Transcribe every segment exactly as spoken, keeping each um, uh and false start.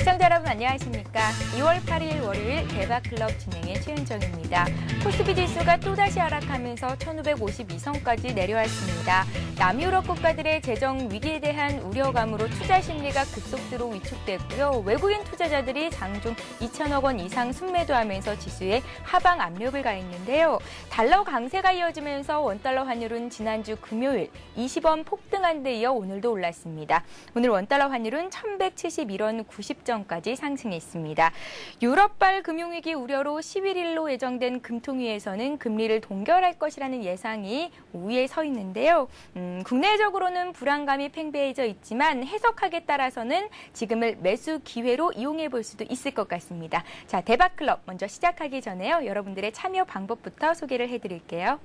시청자 여러분 안녕하십니까? 이월 팔일 월요일 대박클럽 진행의 최은정입니다. 코스피 지수가 또다시 하락하면서 천오백오십이 선까지 내려왔습니다. 남유럽 국가들의 재정 위기에 대한 우려감으로 투자 심리가 급속도로 위축됐고요. 외국인 투자자들이 장중 이천억 원 이상 순매도하면서 지수에 하방 압력을 가했는데요. 달러 강세가 이어지면서 원달러 환율은 지난주 금요일 이십 원 폭등한 데 이어 오늘도 올랐습니다. 오늘 원달러 환율은 천백칠십일 원 구십 전까지 상승했습니다. 유럽발 금융위기 우려로 십일일로 예정된 금통위에서는 금리를 동결할 것이라는 예상이 우위에 서 있는데요. 음, 국내적으로는 불안감이 팽배해져 있지만 해석학에 따라서는 지금을 매수 기회로 이용해 볼 수도 있을 것 같습니다. 자, 대박클럽 먼저 시작하기 전에요. 여러분들의 참여 방법부터 소개를 해드릴게요.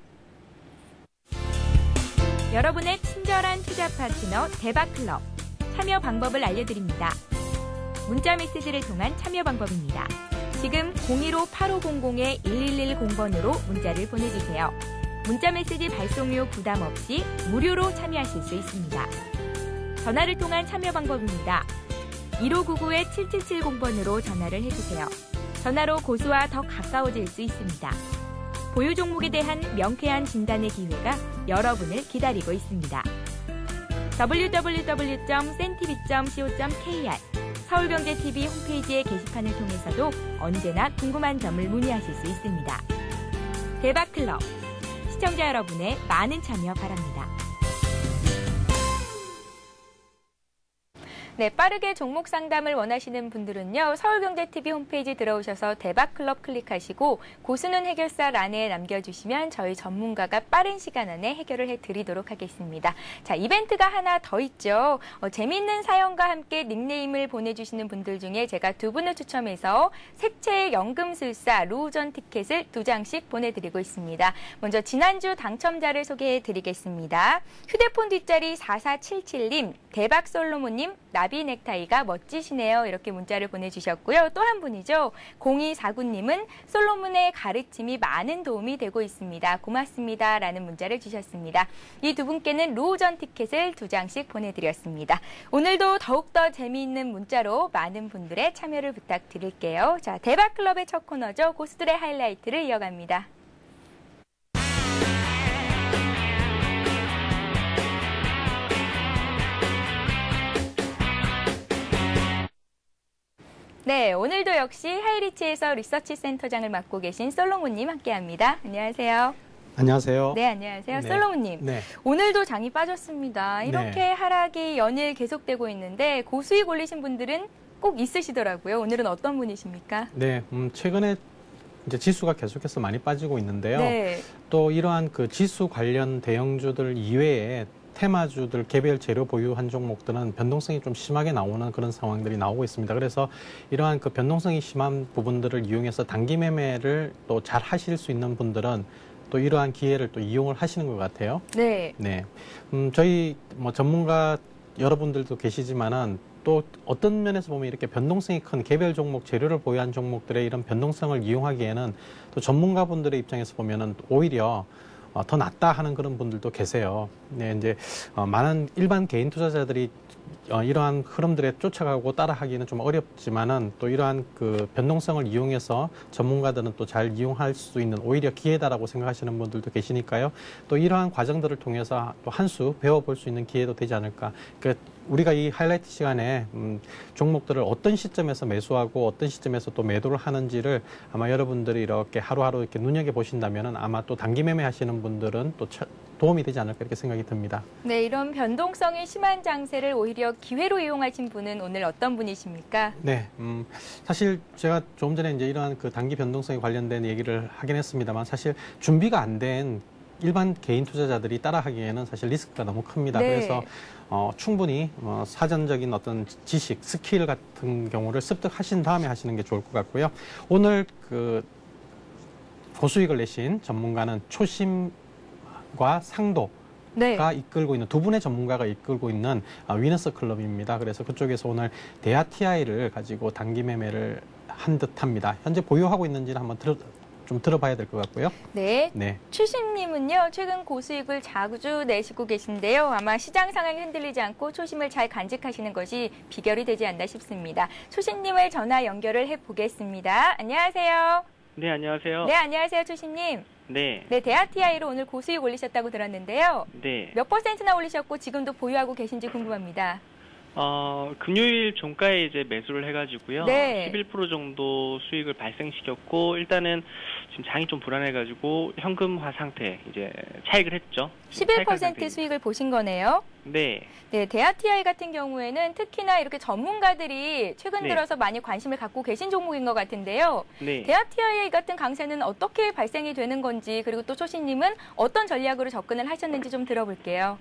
여러분의 친절한 투자 파트너 대박클럽. 참여 방법을 알려드립니다. 문자 메시지를 통한 참여 방법입니다. 지금 공일오 팔오공공 일일일공 번으로 문자를 보내주세요. 문자 메시지 발송료 부담 없이 무료로 참여하실 수 있습니다. 전화를 통한 참여 방법입니다. 일오구구 칠칠칠공 번으로 전화를 해주세요. 전화로 고수와 더 가까워질 수 있습니다. 보유 종목에 대한 명쾌한 진단의 기회가 여러분을 기다리고 있습니다. 더블유 더블유 더블유 점 센티비 점 씨오 점 케이알 서울경제티비 홈페이지의 게시판을 통해서도 언제나 궁금한 점을 문의하실 수 있습니다. 대박클럽, 시청자 여러분의 많은 참여 바랍니다. 네, 빠르게 종목 상담을 원하시는 분들은요. 서울경제티비 홈페이지 들어오셔서 대박클럽 클릭하시고 고수는 해결사 란에 남겨주시면 저희 전문가가 빠른 시간 안에 해결을 해드리도록 하겠습니다. 자, 이벤트가 하나 더 있죠. 어, 재미있는 사연과 함께 닉네임을 보내주시는 분들 중에 제가 두 분을 추첨해서 색채의 연금술사 루전 티켓을 두 장씩 보내드리고 있습니다. 먼저 지난주 당첨자를 소개해드리겠습니다. 휴대폰 뒷자리 사사칠칠님, 대박솔로몬님, 나비 넥타이가 멋지시네요. 이렇게 문자를 보내주셨고요. 또 한 분이죠. 공이사구님은 솔로몬의 가르침이 많은 도움이 되고 있습니다. 고맙습니다. 라는 문자를 주셨습니다. 이 두 분께는 로우전 티켓을 두 장씩 보내드렸습니다. 오늘도 더욱더 재미있는 문자로 많은 분들의 참여를 부탁드릴게요. 자, 대박클럽의 첫 코너죠. 고수들의 하이라이트를 이어갑니다. 네, 오늘도 역시 하이리치에서 리서치 센터장을 맡고 계신 솔로몬님 함께합니다. 안녕하세요. 안녕하세요. 네, 안녕하세요. 네. 솔로몬님. 네. 오늘도 장이 빠졌습니다. 이렇게 네. 하락이 연일 계속되고 있는데 고수익 올리신 분들은 꼭 있으시더라고요. 오늘은 어떤 분이십니까? 네, 음, 최근에 이제 지수가 계속해서 많이 빠지고 있는데요. 네. 또 이러한 그 지수 관련 대형주들 이외에 테마주들 개별 재료 보유한 종목들은 변동성이 좀 심하게 나오는 그런 상황들이 나오고 있습니다. 그래서 이러한 그 변동성이 심한 부분들을 이용해서 단기 매매를 또 잘 하실 수 있는 분들은 또 이러한 기회를 또 이용을 하시는 것 같아요. 네. 네. 음, 저희 뭐 전문가 여러분들도 계시지만은 또 어떤 면에서 보면 이렇게 변동성이 큰 개별 종목, 재료를 보유한 종목들의 이런 변동성을 이용하기에는 또 전문가분들의 입장에서 보면은 오히려 어, 더 낫다 하는 그런 분들도 계세요. 네, 이제 어, 많은 일반 개인 투자자들이 어, 이러한 흐름들에 쫓아가고 따라하기는 좀 어렵지만은 또 이러한 그 변동성을 이용해서 전문가들은 또 잘 이용할 수 있는 오히려 기회다라고 생각하시는 분들도 계시니까요. 또 이러한 과정들을 통해서 또 한 수 배워볼 수 있는 기회도 되지 않을까. 그 우리가 이 하이라이트 시간에 음, 종목들을 어떤 시점에서 매수하고 어떤 시점에서 또 매도를 하는지를 아마 여러분들이 이렇게 하루하루 이렇게 눈여겨 보신다면은 아마 또 단기 매매 하시는 분들은 또 처, 도움이 되지 않을까 이렇게 생각이 듭니다. 네, 이런 변동성이 심한 장세를 오히려 기회로 이용하신 분은 오늘 어떤 분이십니까? 네, 음, 사실 제가 조금 전에 이제 이러한 그 단기 변동성에 관련된 얘기를 하긴 했습니다만 사실 준비가 안 된 일반 개인 투자자들이 따라하기에는 사실 리스크가 너무 큽니다. 네. 그래서 어, 충분히 어, 사전적인 어떤 지식, 스킬 같은 경우를 습득하신 다음에 하시는 게 좋을 것 같고요. 오늘 그 고수익을 내신 전문가는 초심과 상도 네. 가 이끌고 있는 두 분의 전문가가 이끌고 있는 위너스 클럽입니다. 그래서 그쪽에서 오늘 대하 티아이를 가지고 단기 매매를 한 듯합니다. 현재 보유하고 있는지는 한번 들어 좀 들어봐야 될 것 같고요. 네. 네. 추심님은요, 최근 고수익을 자주 내시고 계신데요. 아마 시장 상황이 흔들리지 않고 초심을 잘 간직하시는 것이 비결이 되지 않나 싶습니다. 추심님을 전화 연결을 해보겠습니다. 안녕하세요. 네, 안녕하세요. 네, 안녕하세요, 추심님. 네. 네, 대하티아이로 오늘 고수익 올리셨다고 들었는데요. 네. 몇 퍼센트나 올리셨고 지금도 보유하고 계신지 궁금합니다. 어, 금요일 종가에 이제 매수를 해가지고요. 네. 십일 퍼센트 정도 수익을 발생시켰고, 일단은 지금 장이 좀 불안해가지고 현금화 상태, 이제 차익을 했죠. 십일 퍼센트 수익을 보신 거네요. 네. 네, 대하티아이 같은 경우에는 특히나 이렇게 전문가들이 최근 네. 들어서 많이 관심을 갖고 계신 종목인 것 같은데요. 네. 대하티아이 같은 강세는 어떻게 발생이 되는 건지, 그리고 또 초신님은 어떤 전략으로 접근을 하셨는지 좀 들어볼게요.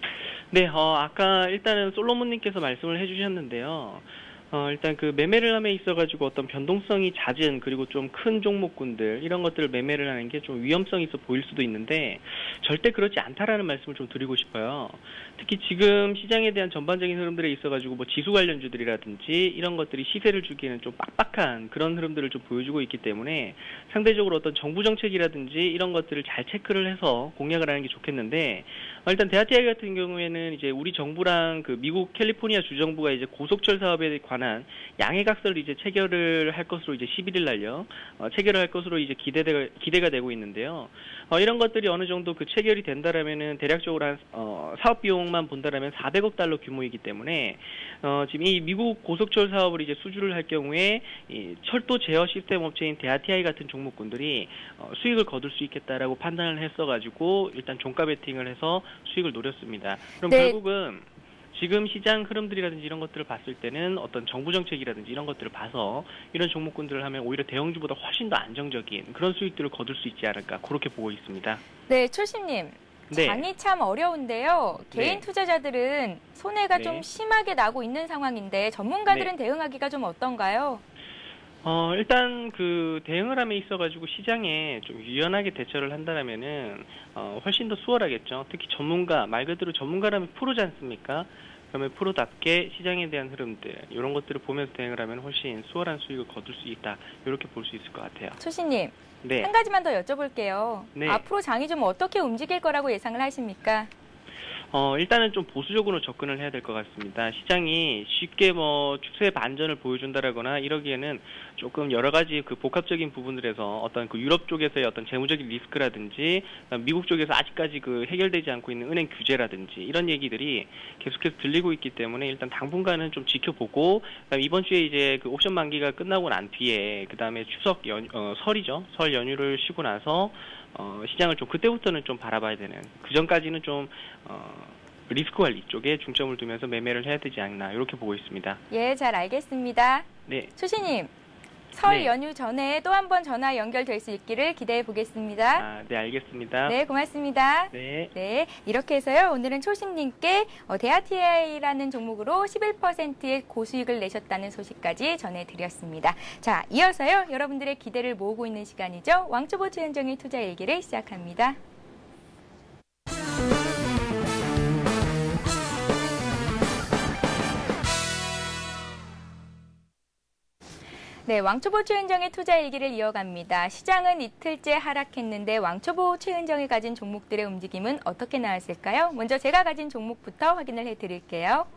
네, 어, 아까 일단은 솔로몬님께서 말씀을 해주셨는데요. 어, 일단 그 매매를 함에 있어가지고 어떤 변동성이 잦은 그리고 좀 큰 종목군들 이런 것들을 매매를 하는 게 좀 위험성이 있어 보일 수도 있는데 절대 그렇지 않다라는 말씀을 좀 드리고 싶어요. 특히 지금 시장에 대한 전반적인 흐름들에 있어가지고 뭐 지수 관련주들이라든지 이런 것들이 시세를 주기에는 좀 빡빡한 그런 흐름들을 좀 보여주고 있기 때문에 상대적으로 어떤 정부 정책이라든지 이런 것들을 잘 체크를 해서 공략을 하는 게 좋겠는데 어, 일단 대하티아이 같은 경우에는 이제 우리 정부랑 그 미국 캘리포니아 주정부가 이제 고속철 사업에 관한 양해각서를 이제 체결을 할 것으로 이제 십일 일 날요 어, 체결을 할 것으로 이제 기대가 기대가 되고 있는데요. 어, 이런 것들이 어느 정도 그 체결이 된다라면은 대략적으로 한 어, 사업 비용만 본다라면 사백억 달러 규모이기 때문에 어, 지금 이 미국 고속철 사업을 이제 수주를 할 경우에 이 철도 제어 시스템 업체인 대하티아이 같은 종목군들이 어, 수익을 거둘 수 있겠다라고 판단을 했어가지고 일단 종가 베팅을 해서 수익을 노렸습니다. 그럼 네. 결국은 지금 시장 흐름들이라든지 이런 것들을 봤을 때는 어떤 정부 정책이라든지 이런 것들을 봐서 이런 종목군들을 하면 오히려 대형주보다 훨씬 더 안정적인 그런 수익들을 거둘 수 있지 않을까 그렇게 보고 있습니다. 네, 출신님. 네. 장이 참 어려운데요. 개인 네. 투자자들은 손해가 네. 좀 심하게 나고 있는 상황인데 전문가들은 네. 대응하기가 좀 어떤가요? 어, 일단 그 대응을 함에 있어가지고 시장에 좀 유연하게 대처를 한다면은 어, 훨씬 더 수월하겠죠. 특히 전문가, 말 그대로 전문가라면 프로지 않습니까? 그러면 프로답게 시장에 대한 흐름들 이런 것들을 보면서 대응을 하면 훨씬 수월한 수익을 거둘 수 있다. 이렇게 볼 수 있을 것 같아요. 초신님, 네. 한 가지만 더 여쭤볼게요. 네. 앞으로 장이 좀 어떻게 움직일 거라고 예상을 하십니까? 어, 일단은 좀 보수적으로 접근을 해야 될 것 같습니다. 시장이 쉽게 뭐 추세 반전을 보여준다라거나 이러기에는 조금 여러 가지 그 복합적인 부분들에서 어떤 그 유럽 쪽에서의 어떤 재무적인 리스크라든지 미국 쪽에서 아직까지 그 해결되지 않고 있는 은행 규제라든지 이런 얘기들이 계속해서 들리고 있기 때문에 일단 당분간은 좀 지켜보고 이번 주에 이제 그 옵션 만기가 끝나고 난 뒤에 그 다음에 추석 연, 어, 설이죠. 설 연휴를 쉬고 나서 어, 시장을 좀 그때부터는 좀 바라봐야 되는 그 전까지는 좀 어, 리스크 관리 쪽에 중점을 두면서 매매를 해야 되지 않나 이렇게 보고 있습니다. 예, 잘 알겠습니다. 네. 초신님, 설 네. 연휴 전에 또 한 번 전화 연결될 수 있기를 기대해 보겠습니다. 아, 네, 알겠습니다. 네, 고맙습니다. 네. 네, 이렇게 해서요. 오늘은 초신님께 어, 대하티아이라는 종목으로 십일 퍼센트의 고수익을 내셨다는 소식까지 전해드렸습니다. 자, 이어서요. 여러분들의 기대를 모으고 있는 시간이죠. 왕초보 최현정의 투자 일기를 시작합니다. 네, 왕초보 최은정의 투자 일기를 이어갑니다. 시장은 이틀째 하락했는데 왕초보 최은정이 가진 종목들의 움직임은 어떻게 나왔을까요? 먼저 제가 가진 종목부터 확인을 해드릴게요.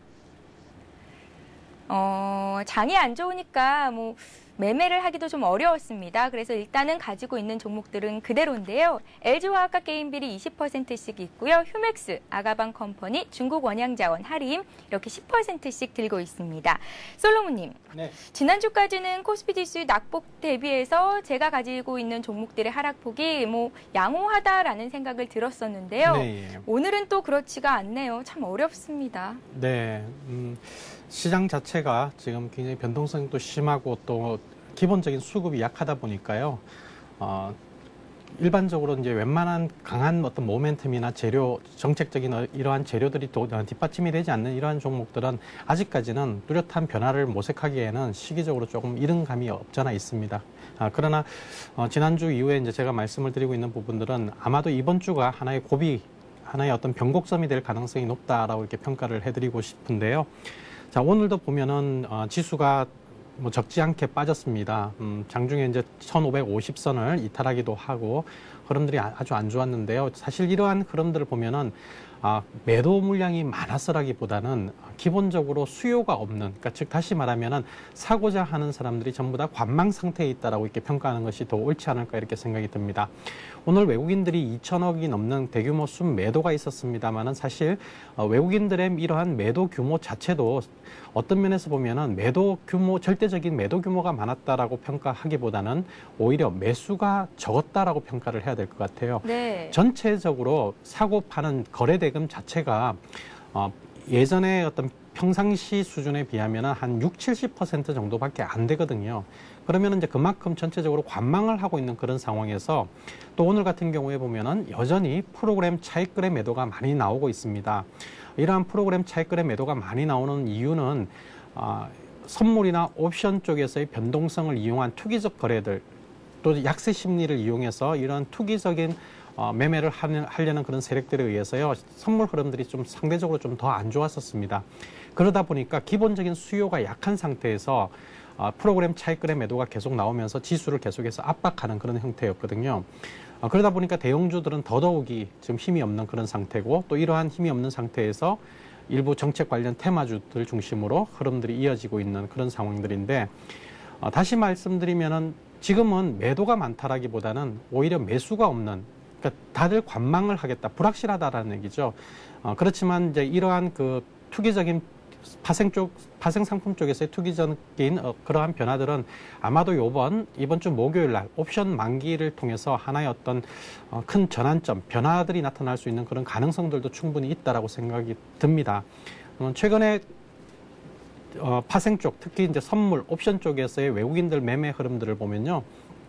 어, 장이 안 좋으니까 뭐 매매를 하기도 좀 어려웠습니다. 그래서 일단은 가지고 있는 종목들은 그대로인데요. 엘지화학과 게임빌이 이십 퍼센트씩 있고요. 휴맥스, 아가방 컴퍼니, 중국 원양자원, 하림 이렇게 십 퍼센트씩 들고 있습니다. 솔로몬님, 네. 지난주까지는 코스피 지수 낙폭 대비해서 제가 가지고 있는 종목들의 하락폭이 뭐 양호하다라는 생각을 들었었는데요. 네. 오늘은 또 그렇지가 않네요. 참 어렵습니다. 네. 음, 시장 자체가 지금 굉장히 변동성도 심하고 또 기본적인 수급이 약하다 보니까요. 어, 일반적으로 이제 웬만한 강한 어떤 모멘텀이나 재료, 정책적인 이러한 재료들이 도, 뒷받침이 되지 않는 이러한 종목들은 아직까지는 뚜렷한 변화를 모색하기에는 시기적으로 조금 이른 감이 없잖아 있습니다. 아, 그러나 어, 지난주 이후에 이제 제가 말씀을 드리고 있는 부분들은 아마도 이번 주가 하나의 고비, 하나의 어떤 변곡점이 될 가능성이 높다라고 이렇게 평가를 해드리고 싶은데요. 자, 오늘도 보면은 어, 지수가 뭐 적지 않게 빠졌습니다. 음, 장중에 이제 천오백오십 선을 이탈하기도 하고 흐름들이 아주 안 좋았는데요. 사실 이러한 흐름들을 보면은 아, 매도 물량이 많아서라기보다는 기본적으로 수요가 없는, 그러니까 즉 다시 말하면은 사고자 하는 사람들이 전부 다 관망 상태에 있다라고 이렇게 평가하는 것이 더 옳지 않을까 이렇게 생각이 듭니다. 오늘 외국인들이 이천억이 넘는 대규모 순매도가 있었습니다만은 사실 어, 외국인들의 이러한 매도 규모 자체도 어떤 면에서 보면은 매도 규모, 절대적인 매도 규모가 많았다라고 평가하기보다는 오히려 매수가 적었다라고 평가를 해야 될 것 같아요. 네. 전체적으로 사고 파는 거래 대금 자체가 어, 예전에 어떤 평상시 수준에 비하면 한 육, 칠십 퍼센트 정도밖에 안 되거든요. 그러면 이제 그만큼 전체적으로 관망을 하고 있는 그런 상황에서 또 오늘 같은 경우에 보면은 여전히 프로그램 차익거래 매도가 많이 나오고 있습니다. 이러한 프로그램 차익거래 매도가 많이 나오는 이유는 어, 선물이나 옵션 쪽에서의 변동성을 이용한 투기적 거래들, 또 약세 심리를 이용해서 이런 투기적인 어, 매매를 하는, 하려는 그런 세력들에 의해서요, 선물 흐름들이 좀 상대적으로 좀 더 안 좋았었습니다. 그러다 보니까 기본적인 수요가 약한 상태에서 어, 프로그램 차익거래 매도가 계속 나오면서 지수를 계속해서 압박하는 그런 형태였거든요. 어, 그러다 보니까 대형주들은 더더욱이 지금 힘이 없는 그런 상태고, 또 이러한 힘이 없는 상태에서 일부 정책 관련 테마주들 중심으로 흐름들이 이어지고 있는 그런 상황들인데, 어, 다시 말씀드리면은 지금은 매도가 많다라기보다는 오히려 매수가 없는, 그러니까 다들 관망을 하겠다, 불확실하다라는 얘기죠. 어, 그렇지만 이제 이러한 그 투기적인 파생 쪽, 파생 상품 쪽에서의 투기적인 어, 그러한 변화들은 아마도 요번, 이번 주 목요일 날 옵션 만기를 통해서 하나의 어떤 어, 큰 전환점, 변화들이 나타날 수 있는 그런 가능성들도 충분히 있다라고 생각이 듭니다. 어, 최근에 어, 파생 쪽, 특히 이제 선물, 옵션 쪽에서의 외국인들 매매 흐름들을 보면요,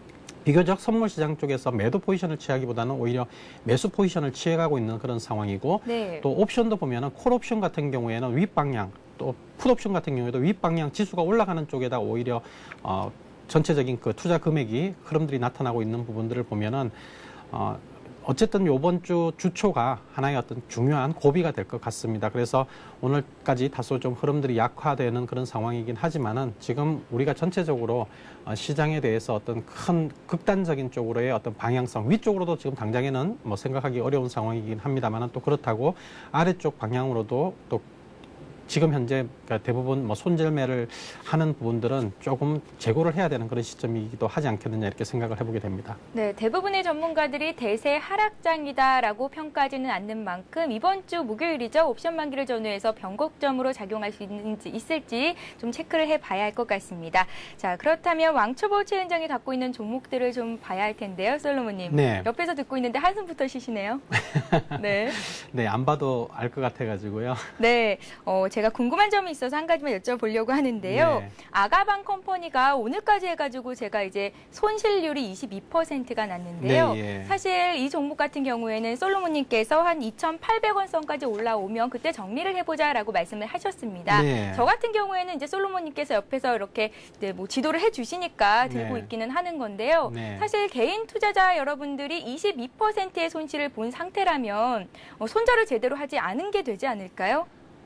비교적 선물 시장 쪽에서 매도 포지션을 취하기보다는 오히려 매수 포지션을 취해가고 있는 그런 상황이고, 네. 또 옵션도 보면은 콜 옵션 같은 경우에는 윗방향, 또 풋 옵션 같은 경우에도 윗방향 지수가 올라가는 쪽에다 오히려 어, 전체적인 그 투자 금액이 흐름들이 나타나고 있는 부분들을 보면은 어, 어쨌든 요번 주 주초가 하나의 어떤 중요한 고비가 될 것 같습니다. 그래서 오늘까지 다소 좀 흐름들이 약화되는 그런 상황이긴 하지만은 지금 우리가 전체적으로 시장에 대해서 어떤 큰 극단적인 쪽으로의 어떤 방향성, 위쪽으로도 지금 당장에는 뭐 생각하기 어려운 상황이긴 합니다만은, 또 그렇다고 아래쪽 방향으로도 또 지금 현재 대부분 뭐 손절매를 하는 부분들은 조금 재고를 해야 되는 그런 시점이기도 하지 않겠느냐 이렇게 생각을 해보게 됩니다. 네, 대부분의 전문가들이 대세 하락장이다라고 평가하지는 않는 만큼 이번 주 목요일이죠. 옵션 만기를 전후해서 변곡점으로 작용할 수 있는지 있을지 좀 체크를 해봐야 할 것 같습니다. 자, 그렇다면 왕초보 최은정이 갖고 있는 종목들을 좀 봐야 할 텐데요, 솔로몬님. 네. 옆에서 듣고 있는데 한숨부터 쉬시네요. 네. 네, 안 봐도 알 것 같아가지고요. 네, 어, 제가 궁금한 점이 있어서 한 가지만 여쭤보려고 하는데요. 네. 아가방 컴퍼니가 오늘까지 해가지고 제가 이제 손실률이 이십이 퍼센트가 났는데요. 네, 예. 사실 이 종목 같은 경우에는 솔로몬님께서 한 이천팔백 원 선까지 올라오면 그때 정리를 해보자라고 말씀을 하셨습니다. 네. 저 같은 경우에는 이제 솔로몬님께서 옆에서 이렇게 이제 뭐 지도를 해주시니까 들고 네. 있기는 하는 건데요. 네. 사실 개인 투자자 여러분들이 이십이 퍼센트의 손실을 본 상태라면 어, 손절을 제대로 하지 않은 게 되지 않을까요?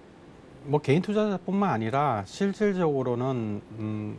뭐 개인 투자자뿐만 아니라 실질적으로는 음,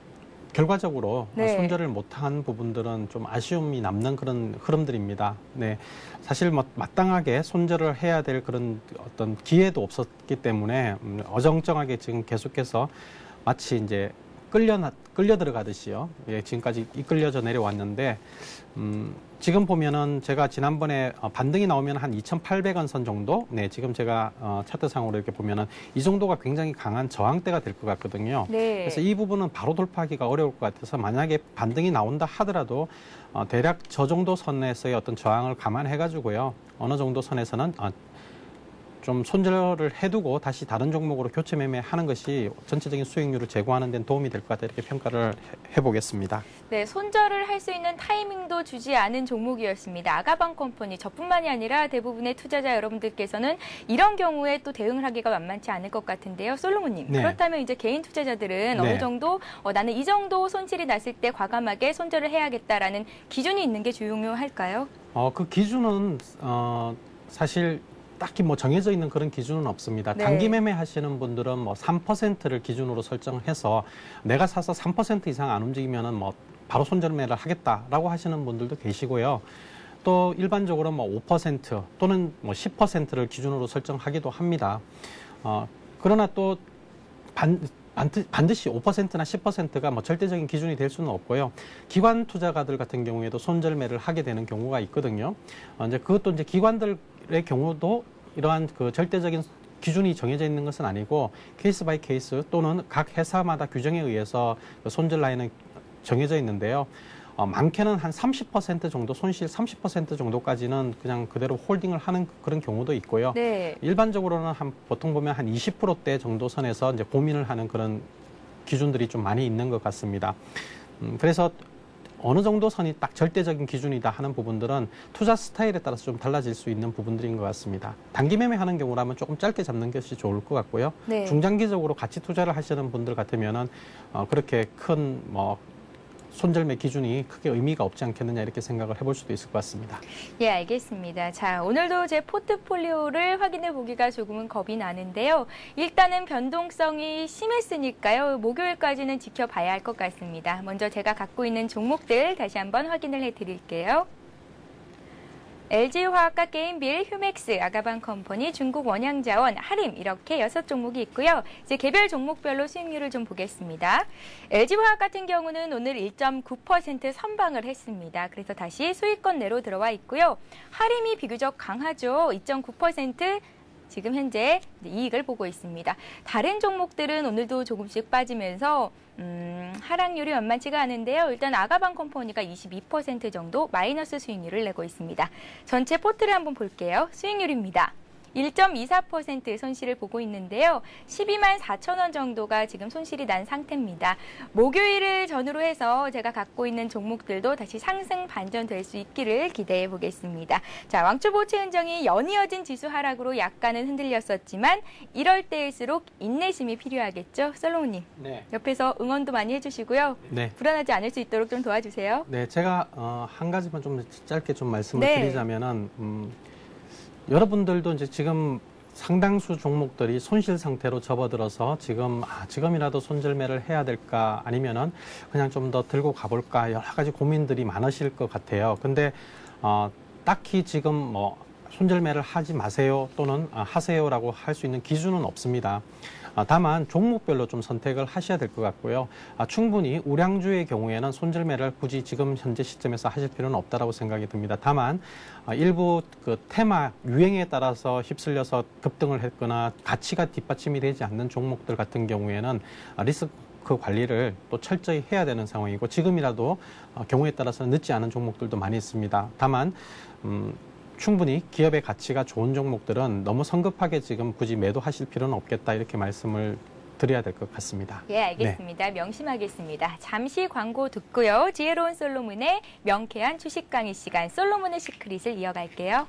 결과적으로 네. 손절을 못한 부분들은 좀 아쉬움이 남는 그런 흐름들입니다. 네, 사실 뭐 마땅하게 손절을 해야 될 그런 어떤 기회도 없었기 때문에 음, 어정쩡하게 지금 계속해서 마치 이제 끌려 끌려 들어가듯이요. 예, 지금까지 이끌려져 내려왔는데 음, 지금 보면은 제가 지난번에 반등이 나오면 한 이천팔백 원 선 정도, 네, 지금 제가 어, 차트상으로 이렇게 보면은 이 정도가 굉장히 강한 저항대가 될 것 같거든요. 네. 그래서 이 부분은 바로 돌파하기가 어려울 것 같아서 만약에 반등이 나온다 하더라도 어, 대략 저 정도 선에서의 어떤 저항을 감안해가지고요, 어느 정도 선에서는 어, 좀 손절을 해두고 다시 다른 종목으로 교체 매매하는 것이 전체적인 수익률을 제고하는 데는 도움이 될 것 같다 이렇게 평가를 해보겠습니다. 네, 손절을 할 수 있는 타이밍도 주지 않은 종목이었습니다. 아가방 컴퍼니 저뿐만이 아니라 대부분의 투자자 여러분들께서는 이런 경우에 또 대응을 하기가 만만치 않을 것 같은데요. 솔로몬님, 네. 그렇다면 이제 개인 투자자들은 네. 어느 정도 어, 나는 이 정도 손실이 났을 때 과감하게 손절을 해야겠다라는 기준이 있는 게 중요할까요? 어, 그 기준은 어, 사실 딱히 뭐 정해져 있는 그런 기준은 없습니다. 네. 단기 매매 하시는 분들은 뭐 삼 퍼센트를 기준으로 설정해서 내가 사서 삼 퍼센트 이상 안 움직이면은 뭐 바로 손절매를 하겠다라고 하시는 분들도 계시고요. 또 일반적으로 뭐 오 퍼센트 또는 뭐 십 퍼센트를 기준으로 설정하기도 합니다. 어, 그러나 또 반, 반드시 오 퍼센트나 십 퍼센트가 뭐 절대적인 기준이 될 수는 없고요. 기관 투자가들 같은 경우에도 손절매를 하게 되는 경우가 있거든요. 어, 이제 그것도 이제 기관들의 경우도 이러한 그 절대적인 기준이 정해져 있는 것은 아니고 케이스 바이 케이스 또는 각 회사마다 규정에 의해서 그 손절 라인은 정해져 있는데요. 어, 많게는 한 삼십 퍼센트 정도, 손실 삼십 퍼센트 정도까지는 그냥 그대로 홀딩을 하는 그런 경우도 있고요. 네. 일반적으로는 한, 보통 보면 한 이십 퍼센트대 정도 선에서 이제 고민을 하는 그런 기준들이 좀 많이 있는 것 같습니다. 음, 그래서 어느 정도 선이 딱 절대적인 기준이다 하는 부분들은 투자 스타일에 따라서 좀 달라질 수 있는 부분들인 것 같습니다. 단기 매매하는 경우라면 조금 짧게 잡는 것이 좋을 것 같고요. 네. 중장기적으로 같이 투자를 하시는 분들 같으면은 어, 그렇게 큰 뭐 손절매 기준이 크게 의미가 없지 않겠느냐 이렇게 생각을 해볼 수도 있을 것 같습니다. 예, 알겠습니다. 자, 오늘도 제 포트폴리오를 확인해 보기가 조금은 겁이 나는데요. 일단은 변동성이 심했으니까요. 목요일까지는 지켜봐야 할 것 같습니다. 먼저 제가 갖고 있는 종목들 다시 한번 확인을 해드릴게요. 엘지화학과 게임빌, 휴맥스, 아가방컴퍼니, 중국 원양자원, 하림 이렇게 여섯 종목이 있고요. 이제 개별 종목별로 수익률을 좀 보겠습니다. 엘지화학 같은 경우는 오늘 일 점 구 퍼센트 선방을 했습니다. 그래서 다시 수익권 내로 들어와 있고요. 하림이 비교적 강하죠. 이 점 구 퍼센트 지금 현재 이익을 보고 있습니다. 다른 종목들은 오늘도 조금씩 빠지면서 음, 하락률이 만만치가 않은데요. 일단 아가방컴퍼니가 이십이 퍼센트 정도 마이너스 수익률을 내고 있습니다. 전체 포트를 한번 볼게요. 수익률입니다. 일 점 이사 퍼센트 손실을 보고 있는데요. 십이만 사천 원 정도가 지금 손실이 난 상태입니다. 목요일을 전후로 해서 제가 갖고 있는 종목들도 다시 상승 반전될 수 있기를 기대해 보겠습니다. 자, 왕초보채 흔정이 연이어진 지수 하락으로 약간은 흔들렸었지만 이럴 때일수록 인내심이 필요하겠죠. 솔로몬님. 네. 옆에서 응원도 많이 해주시고요. 네. 불안하지 않을 수 있도록 좀 도와주세요. 네, 제가 어, 한 가지만 좀 짧게 좀 말씀을 네. 드리자면은 음, 여러분들도 이제 지금 상당수 종목들이 손실 상태로 접어들어서 지금 아, 지금이라도 손절매를 해야 될까 아니면은 그냥 좀 더 들고 가볼까 여러 가지 고민들이 많으실 것 같아요. 근데 어, 딱히 지금 뭐 손절매를 하지 마세요 또는 아, 하세요라고 할 수 있는 기준은 없습니다. 아, 다만 종목별로 좀 선택을 하셔야 될 것 같고요. 아, 충분히 우량주의 경우에는 손절매를 굳이 지금 현재 시점에서 하실 필요는 없다라고 생각이 듭니다. 다만 아, 일부 그 테마 유행에 따라서 휩쓸려서 급등을 했거나 가치가 뒷받침이 되지 않는 종목들 같은 경우에는 아, 리스크 그 관리를 또 철저히 해야 되는 상황이고 지금이라도 어, 경우에 따라서 늦지 않은 종목들도 많이 있습니다. 다만 음, 충분히 기업의 가치가 좋은 종목들은 너무 성급하게 지금 굳이 매도하실 필요는 없겠다 이렇게 말씀을 드려야 될 것 같습니다. 예, 알겠습니다. 네. 명심하겠습니다. 잠시 광고 듣고요. 지혜로운 솔로몬의 명쾌한 주식 강의 시간 솔로몬의 시크릿을 이어갈게요.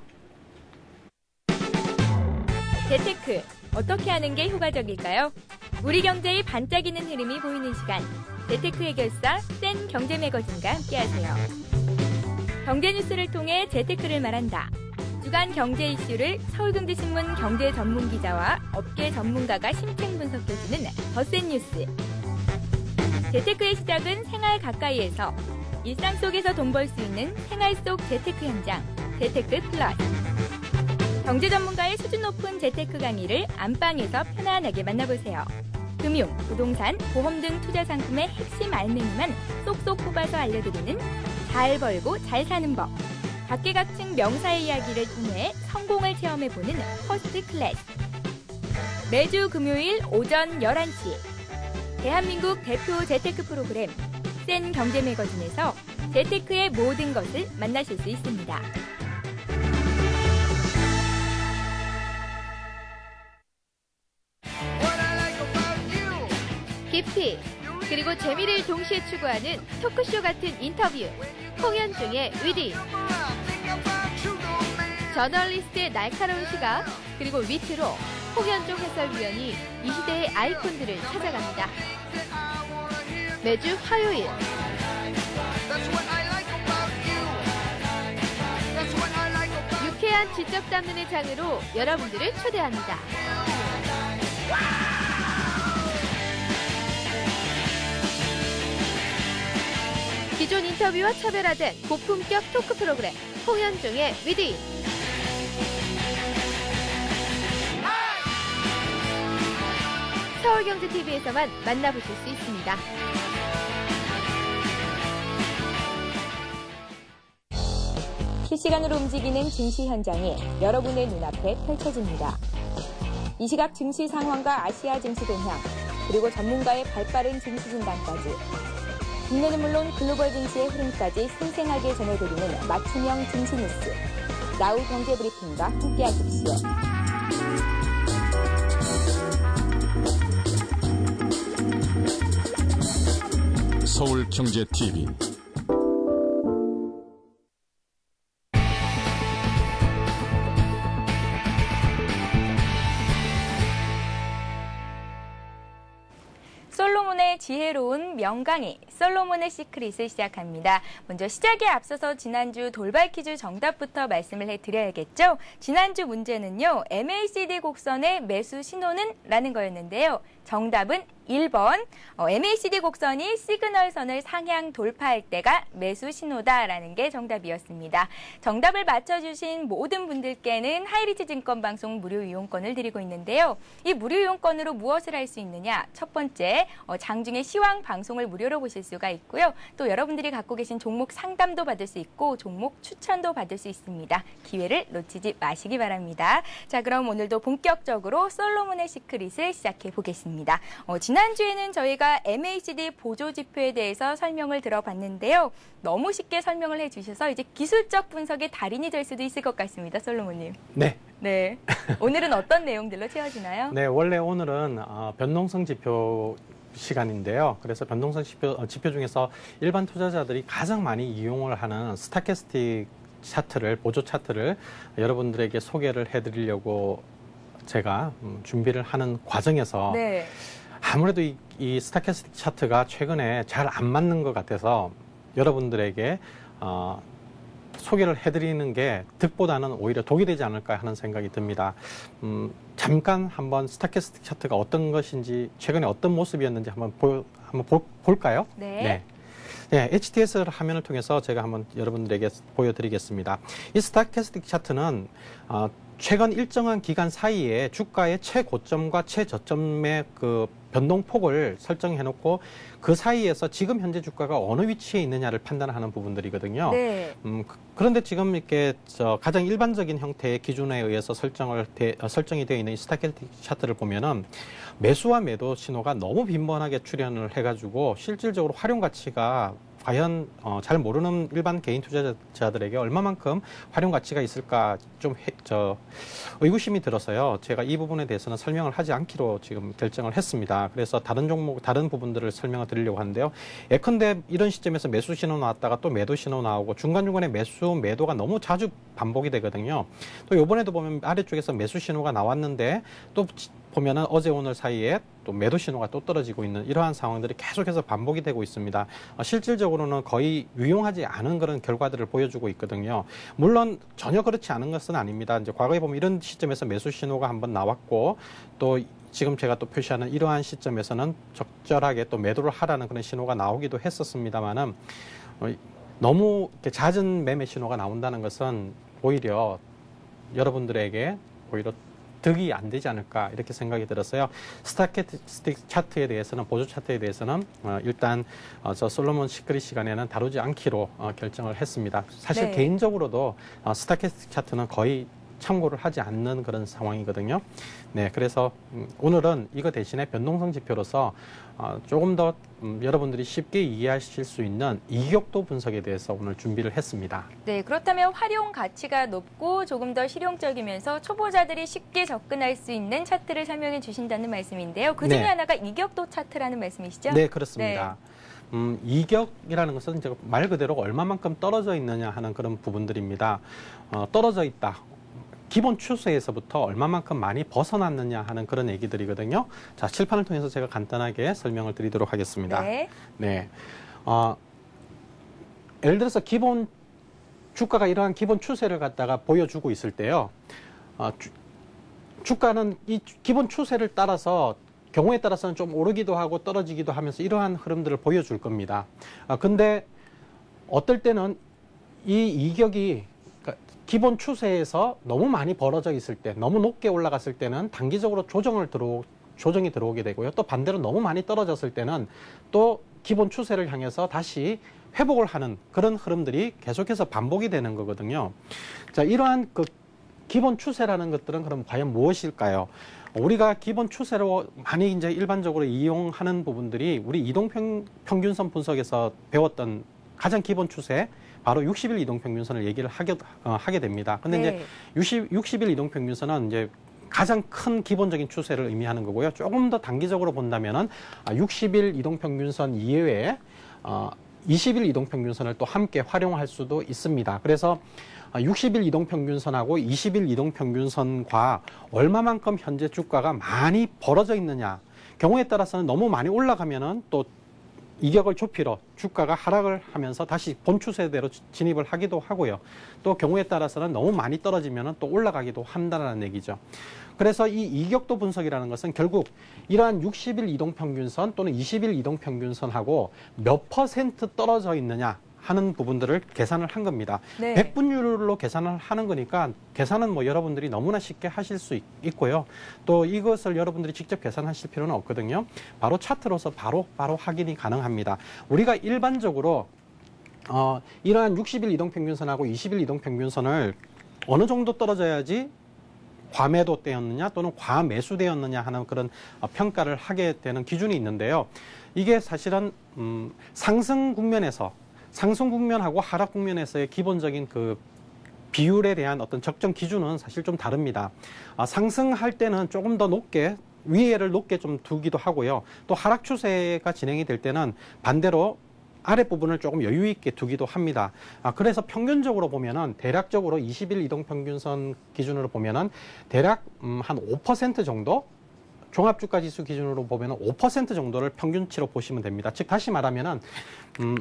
재테크, 어떻게 하는 게 효과적일까요? 우리 경제의 반짝이는 흐름이 보이는 시간. 재테크 해결사 센 경제매거진과 함께하세요. 경제 뉴스를 통해 재테크를 말한다. 주간 경제 이슈를 서울경제신문 경제 전문 기자와 업계 전문가가 심층 분석해주는 더 센 뉴스. 재테크의 시작은 생활 가까이에서 일상 속에서 돈 벌 수 있는 생활 속 재테크 현장. 재테크 플러스. 경제 전문가의 수준 높은 재테크 강의를 안방에서 편안하게 만나보세요. 금융, 부동산, 보험 등 투자 상품의 핵심 알맹이만 쏙쏙 뽑아서 알려드리는 잘 벌고 잘 사는 법. 각계각층 명사의 이야기를 통해 성공을 체험해보는 퍼스트 클래스. 매주 금요일 오전 열한 시 대한민국 대표 재테크 프로그램 센 경제매거진에서 재테크의 모든 것을 만나실 수 있습니다. 깊이 그리고 재미를 동시에 추구하는 토크쇼 같은 인터뷰. 홍현중의 위디. 저널리스트의 날카로운 시각 그리고 위트로 홍현중 해설위원이 이 시대의 아이콘들을 찾아갑니다. 매주 화요일 유쾌한 위대한 지적 담론의 장으로 여러분들을 초대합니다. 기존 인터뷰와 차별화된 고품격 토크 프로그램 홍현종의 위드인. 서울경제티비에서만 만나보실 수 있습니다. 실시간으로 움직이는 증시 현장이 여러분의 눈앞에 펼쳐집니다. 이 시각 증시 상황과 아시아 증시 동향, 그리고 전문가의 발빠른 증시 진단까지 국내는 물론 글로벌 증시의 흐름까지 생생하게 전해드리는 맞춤형 증시 뉴스. 나우 경제 브리핑과 함께하십시오. 서울경제티비 솔로몬의 지혜로운 명강의 솔로몬의 시크릿을 시작합니다. 먼저 시작에 앞서서 지난주 돌발 퀴즈 정답부터 말씀을 해드려야겠죠. 지난주 문제는요. 엠에이시디 곡선의 매수 신호는? 라는 거였는데요. 정답은 일 번 어, 엠에이시디 곡선이 시그널선을 상향 돌파할 때가 매수 신호다라는 게 정답이었습니다. 정답을 맞춰주신 모든 분들께는 하이리치 증권방송 무료 이용권을 드리고 있는데요. 이 무료 이용권으로 무엇을 할 수 있느냐? 첫 번째, 어, 장중에 시황 방송을 무료로 보실 수가 있고요. 또 여러분들이 갖고 계신 종목 상담도 받을 수 있고 종목 추천도 받을 수 있습니다. 기회를 놓치지 마시기 바랍니다. 자, 그럼 오늘도 본격적으로 솔로몬의 시크릿을 시작해 보겠습니다. 어, 지난주에는 저희가 엠에이시디 보조지표에 대해서 설명을 들어봤는데요. 너무 쉽게 설명을 해주셔서 이제 기술적 분석의 달인이 될 수도 있을 것 같습니다. 솔로몬님. 네. 네. 오늘은 어떤 내용들로 채워지나요? 네, 원래 오늘은 어, 변동성 지표 시간인데요. 그래서 변동성 지표, 어, 지표 중에서 일반 투자자들이 가장 많이 이용을 하는 스타캐스틱 차트를, 보조 차트를 여러분들에게 소개를 해드리려고 제가 음, 준비를 하는 과정에서 네. 아무래도 이, 이 스타캐스틱 차트가 최근에 잘 안 맞는 것 같아서 여러분들에게 어, 소개를 해드리는 게 득보다는 오히려 독이 되지 않을까 하는 생각이 듭니다. 음, 잠깐 한번 스타캐스틱 차트가 어떤 것인지, 최근에 어떤 모습이었는지 한번, 보, 한번 볼, 볼까요? 네. 네. 네, 에이치티에스 화면을 통해서 제가 한번 여러분들에게 보여드리겠습니다. 이 스타캐스틱 차트는 어, 최근 일정한 기간 사이에 주가의 최고점과 최저점의 그 변동폭을 설정해놓고 그 사이에서 지금 현재 주가가 어느 위치에 있느냐를 판단하는 부분들이거든요. 네. 음, 그, 그런데 지금 이렇게 저 가장 일반적인 형태의 기준에 의해서 설정을 되, 어, 설정이 되어 있는 이 스타캐스틱 차트를 보면은 매수와 매도 신호가 너무 빈번하게 출현을 해가지고 실질적으로 활용 가치가 과연 어, 잘 모르는 일반 개인 투자자들에게 얼마만큼 활용 가치가 있을까 좀 해, 저, 의구심이 들어서요. 제가 이 부분에 대해서는 설명을 하지 않기로 지금 결정을 했습니다. 그래서 다른 종목, 다른 부분들을 설명을 드리려고 하는데요. 예컨대 이런 시점에서 매수 신호 나왔다가 또 매도 신호 나오고 중간중간에 매수, 매도가 너무 자주 반복이 되거든요. 또 이번에도 보면 아래쪽에서 매수 신호가 나왔는데 또 보면은 어제 오늘 사이에 또 매도 신호가 또 떨어지고 있는 이러한 상황들이 계속해서 반복이 되고 있습니다. 어, 실질적으로는 거의 유용하지 않은 그런 결과들을 보여주고 있거든요. 물론 전혀 그렇지 않은 것은 아닙니다. 이제 과거에 보면 이런 시점에서 매수 신호가 한번 나왔고 또 지금 제가 또 표시하는 이러한 시점에서는 적절하게 또 매도를 하라는 그런 신호가 나오기도 했었습니다만은 어, 너무 이렇게 잦은 매매 신호가 나온다는 것은 오히려 여러분들에게 오히려 득이 안 되지 않을까 이렇게 생각이 들었어요. 스타캐스틱 차트에 대해서는, 보조 차트에 대해서는 어, 일단 어, 저 솔로몬 시크릿 시간에는 다루지 않기로 어, 결정을 했습니다. 사실 네. 개인적으로도 어, 스타캐스틱 차트는 거의 참고를 하지 않는 그런 상황이거든요. 네, 그래서 음, 오늘은 이거 대신에 변동성 지표로서 어, 조금 더 음, 여러분들이 쉽게 이해하실 수 있는 이격도 분석에 대해서 오늘 준비를 했습니다. 네, 그렇다면 활용 가치가 높고 조금 더 실용적이면서 초보자들이 쉽게 접근할 수 있는 차트를 설명해 주신다는 말씀인데요. 그 중에 네. 하나가 이격도 차트라는 말씀이시죠? 네, 그렇습니다. 네. 음, 이격이라는 것은 이제 말 그대로 얼마만큼 떨어져 있느냐 하는 그런 부분들입니다. 어, 떨어져 있다. 기본 추세에서부터 얼마만큼 많이 벗어났느냐 하는 그런 얘기들이거든요. 자, 칠판을 통해서 제가 간단하게 설명을 드리도록 하겠습니다. 네. 네. 어, 예를 들어서 기본 주가가 이러한 기본 추세를 갖다가 보여주고 있을 때요. 어, 주, 주가는 이 기본 추세를 따라서 경우에 따라서는 좀 오르기도 하고 떨어지기도 하면서 이러한 흐름들을 보여줄 겁니다. 아, 근데 어떨 때는 이 이격이 기본 추세에서 너무 많이 벌어져 있을 때, 너무 높게 올라갔을 때는 단기적으로 조정을 들어, 조정이 들어오게 되고요. 또 반대로 너무 많이 떨어졌을 때는 또 기본 추세를 향해서 다시 회복을 하는 그런 흐름들이 계속해서 반복이 되는 거거든요. 자, 이러한 그 기본 추세라는 것들은 그럼 과연 무엇일까요? 우리가 기본 추세로 많이 이제 일반적으로 이용하는 부분들이 우리 이동평균선 분석에서 배웠던 가장 기본 추세, 바로 육십 일 이동평균선을 얘기를 하게, 어, 하게 됩니다. 근데 네. 이제 육십, 육십 일 이동평균선은 이제 가장 큰 기본적인 추세를 의미하는 거고요. 조금 더 단기적으로 본다면은 육십 일 이동평균선 이외에 어, 이십 일 이동평균선을 또 함께 활용할 수도 있습니다. 그래서 육십 일 이동평균선하고 이십 일 이동평균선과 얼마만큼 현재 주가가 많이 벌어져 있느냐. 경우에 따라서는 너무 많이 올라가면은 또 이격을 좁히러 주가가 하락을 하면서 다시 본 추세대로 진입을 하기도 하고요. 또 경우에 따라서는 너무 많이 떨어지면 또 올라가기도 한다는 얘기죠. 그래서 이 이격도 분석이라는 것은 결국 이러한 육십 일 이동평균선 또는 이십 일 이동평균선하고 몇 퍼센트 떨어져 있느냐 하는 부분들을 계산을 한 겁니다. 네. 백분율로 계산을 하는 거니까 계산은 뭐 여러분들이 너무나 쉽게 하실 수 있, 있고요. 또 이것을 여러분들이 직접 계산하실 필요는 없거든요. 바로 차트로서 바로 바로 확인이 가능합니다. 우리가 일반적으로 어, 이러한 육십 일 이동평균선하고 이십 일 이동평균선을 어느 정도 떨어져야지 과매도되었느냐 또는 과매수되었느냐 하는 그런 평가를 하게 되는 기준이 있는데요. 이게 사실은 음, 상승 국면에서 상승 국면하고 하락 국면에서의 기본적인 그 비율에 대한 어떤 적정 기준은 사실 좀 다릅니다. 아, 상승할 때는 조금 더 높게 위에를 높게 좀 두기도 하고요. 또 하락 추세가 진행이 될 때는 반대로 아랫부분을 조금 여유 있게 두기도 합니다. 아, 그래서 평균적으로 보면은 대략적으로 이십 일 이동평균선 기준으로 보면은 대략 음, 한 오 퍼센트 정도 종합주가지수 기준으로 보면은 오 퍼센트 정도를 평균치로 보시면 됩니다. 즉 다시 말하면은 음,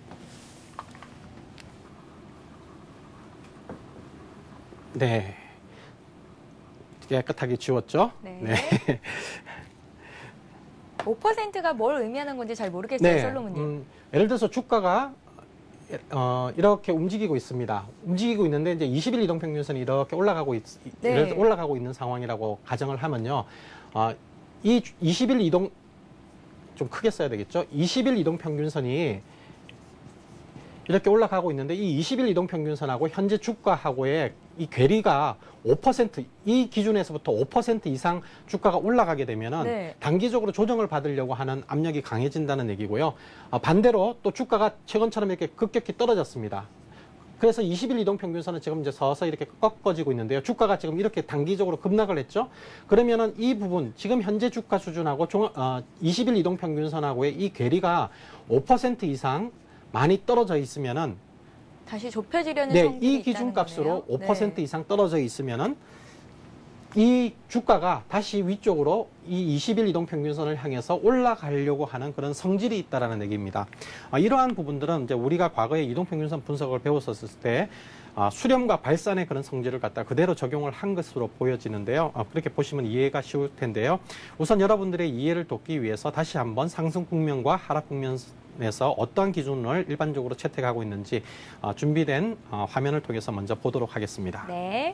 네. 깨끗하게 지웠죠? 네. 네. 오 퍼센트가 뭘 의미하는 건지 잘 모르겠어요, 네. 솔로몬님. 음, 예를 들어서 주가가 어, 이렇게 움직이고 있습니다. 움직이고 있는데 이제 이십 일 이동평균선이 이렇게 올라가고 있, 네. 예를 들어 올라가고 있는 상황이라고 가정을 하면요. 어, 이 이십 일 이동 좀 크게 써야 되겠죠? 이십 일 이동평균선이 이렇게 올라가고 있는데 이 이십 일 이동평균선하고 현재 주가하고의 이 괴리가 오 퍼센트, 이 기준에서부터 오 퍼센트 이상 주가가 올라가게 되면은 네. 단기적으로 조정을 받으려고 하는 압력이 강해진다는 얘기고요. 어, 반대로 또 주가가 최근처럼 이렇게 급격히 떨어졌습니다. 그래서 이십 일 이동평균선은 지금 이제 서서히 이렇게 꺾어지고 있는데요. 주가가 지금 이렇게 단기적으로 급락을 했죠. 그러면은 이 부분, 지금 현재 주가 수준하고 종, 어, 이십 일 이동평균선하고의 이 괴리가 오 퍼센트 이상 많이 떨어져 있으면은 다시 좁혀지려는 네, 성질이 이 기준값으로 있다는 거네요. 오 퍼센트 네. 이상 떨어져 있으면은 이 주가가 다시 위쪽으로 이 이십 일 이동평균선을 향해서 올라가려고 하는 그런 성질이 있다라는 얘기입니다. 아, 이러한 부분들은 이제 우리가 과거에 이동평균선 분석을 배웠었을 때 아, 수렴과 발산의 그런 성질을 갖다 그대로 적용을 한 것으로 보여지는데요. 아, 그렇게 보시면 이해가 쉬울 텐데요. 우선 여러분들의 이해를 돕기 위해서 다시 한번 상승 국면과 하락 국면에서 어떠한 기준을 일반적으로 채택하고 있는지 아, 준비된 아, 화면을 통해서 먼저 보도록 하겠습니다. 네.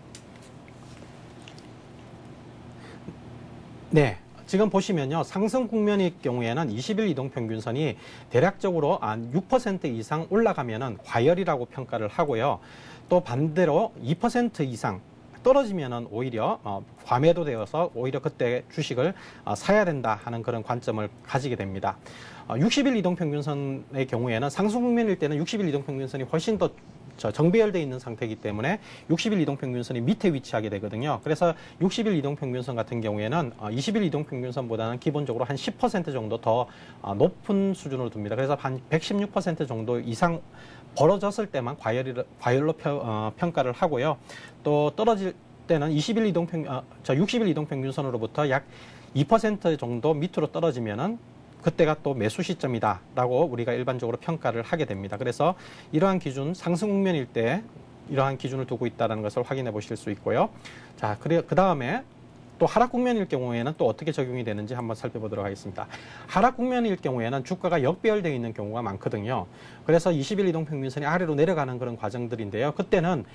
네. 지금 보시면요. 상승 국면의 경우에는 이십 일 이동평균선이 대략적으로 한 육 퍼센트 이상 올라가면은 과열이라고 평가를 하고요. 또 반대로 이 퍼센트 이상 떨어지면은 오히려 어, 과매도 되어서 오히려 그때 주식을 어, 사야 된다 하는 그런 관점을 가지게 됩니다. 어, 육십 일 이동평균선의 경우에는 상승 국면일 때는 육십 일 이동평균선이 훨씬 더 저 정배열되어 있는 상태이기 때문에 육십 일 이동평균선이 밑에 위치하게 되거든요. 그래서 육십 일 이동평균선 같은 경우에는 이십 일 이동평균선보다는 기본적으로 한 십 퍼센트 정도 더 높은 수준으로 둡니다. 그래서 한 백십육 퍼센트 정도 이상 벌어졌을 때만 과열이, 과열로 펴, 어, 평가를 하고요. 또 떨어질 때는 이십 일 이동평, 어, 저 육십 일 이동평균선으로부터 약 이 퍼센트 정도 밑으로 떨어지면은 그때가 또 매수 시점이다라고 우리가 일반적으로 평가를 하게 됩니다. 그래서 이러한 기준, 상승 국면일 때 이러한 기준을 두고 있다는 것을 확인해 보실 수 있고요. 자, 그래 그 다음에 또 하락 국면일 경우에는 또 어떻게 적용이 되는지 한번 살펴보도록 하겠습니다. 하락 국면일 경우에는 주가가 역배열되어 있는 경우가 많거든요. 그래서 이십 일 이동평균선이 아래로 내려가는 그런 과정들인데요. 그때는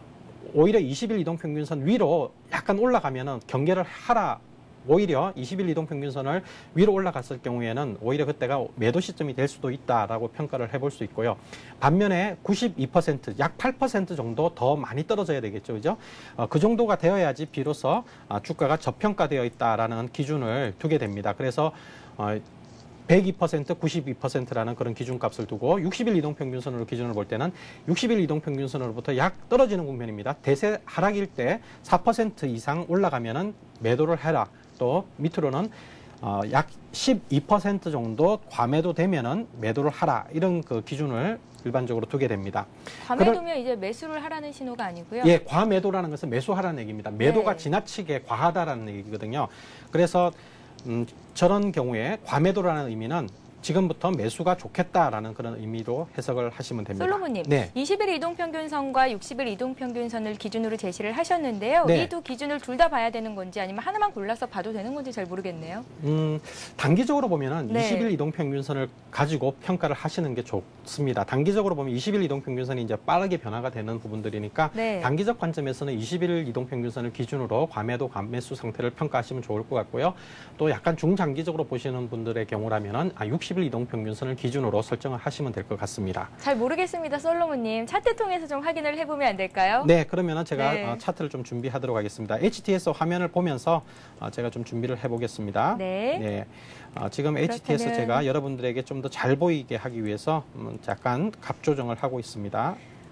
오히려 이십 일 이동평균선 위로 약간 올라가면은 경계를 하라. 오히려 이십 일 이동평균선을 위로 올라갔을 경우에는 오히려 그때가 매도 시점이 될 수도 있다라고 평가를 해볼 수 있고요. 반면에 구십이 퍼센트, 약 팔 퍼센트 정도 더 많이 떨어져야 되겠죠, 그죠? 어, 그 정도가 되어야지 비로소 어, 주가가 저평가되어 있다라는 기준을 두게 됩니다. 그래서 어, 백이 퍼센트, 구십이 퍼센트라는 그런 기준값을 두고 육십 일 이동평균선으로 기준을 볼 때는 육십 일 이동평균선으로부터 약 떨어지는 국면입니다. 대세 하락일 때 사 퍼센트 이상 올라가면은 매도를 해라. 또 밑으로는 어, 약 십이 퍼센트 정도 과매도 되면은 매도를 하라. 이런 그 기준을 일반적으로 두게 됩니다. 과매도면 그런, 이제 매수를 하라는 신호가 아니고요. 예, 과매도라는 것은 매수하라는 얘기입니다. 매도가 네. 지나치게 과하다라는 얘기거든요. 그래서 음, 저런 경우에 과매도라는 의미는 지금부터 매수가 좋겠다라는 그런 의미로 해석을 하시면 됩니다. 솔로몬님, 네. 이십 일 이동평균선과 육십 일 이동평균선을 기준으로 제시를 하셨는데요. 네. 이 두 기준을 둘 다 봐야 되는 건지 아니면 하나만 골라서 봐도 되는 건지 잘 모르겠네요. 음, 단기적으로 보면은 네. 이십 일 이동평균선을 가지고 평가를 하시는 게 좋습니다. 단기적으로 보면 이십 일 이동평균선이 이제 빠르게 변화가 되는 부분들이니까 네. 단기적 관점에서는 이십 일 이동평균선을 기준으로 과매도 과매수 상태를 평가하시면 좋을 것 같고요. 또 약간 중장기적으로 보시는 분들의 경우라면은 아, 육십 일 이동평균선을 기준으로 설정을 하시면 될 것 같습니다. 잘 모르겠습니다, 솔로몬님. 차트 통해서 좀 확인을 해보면 안 될까요? 네, 그러면은 제가 네. 어, 차트를 좀 준비하도록 하겠습니다. 에이치티에스 화면을 보면서 어, 제가 좀 준비를 해보겠습니다. 네. 네. 어, 지금 에이치티에스 그렇다면... 제가 여러분들에게 좀 더 잘 보이게 하기 위해서 음, 약간 값 조정을 하고 있습니다.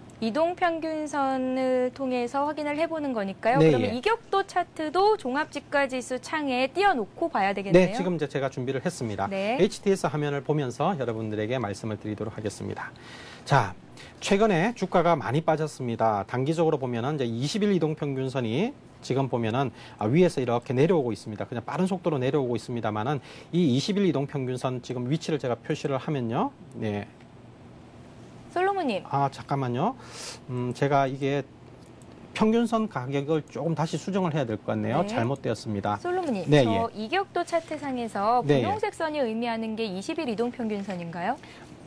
이동평균선을 통해서 확인을 해보는 거니까요. 네, 그러면 예. 이격도 차트도 종합지가지수 창에 띄워놓고 봐야 되겠네요. 네, 지금 이제 제가 준비를 했습니다. 네. 에이치티에스 화면을 보면서 여러분들에게 말씀을 드리도록 하겠습니다. 자, 최근에 주가가 많이 빠졌습니다. 단기적으로 보면은 이제 이십 일 이동평균선이 지금 보면은 위에서 이렇게 내려오고 있습니다. 그냥 빠른 속도로 내려오고 있습니다만은 이 이십 일 이동평균선 지금 위치를 제가 표시를 하면요. 네. 솔로몬님. 아, 잠깐만요. 음, 제가 이게 평균선 가격을 조금 다시 수정을 해야 될 것 같네요. 네. 잘못되었습니다. 솔로몬님, 네, 저 예. 이격도 차트상에서 네, 분홍색 선이 의미하는 게 이십 일 이동평균선인가요?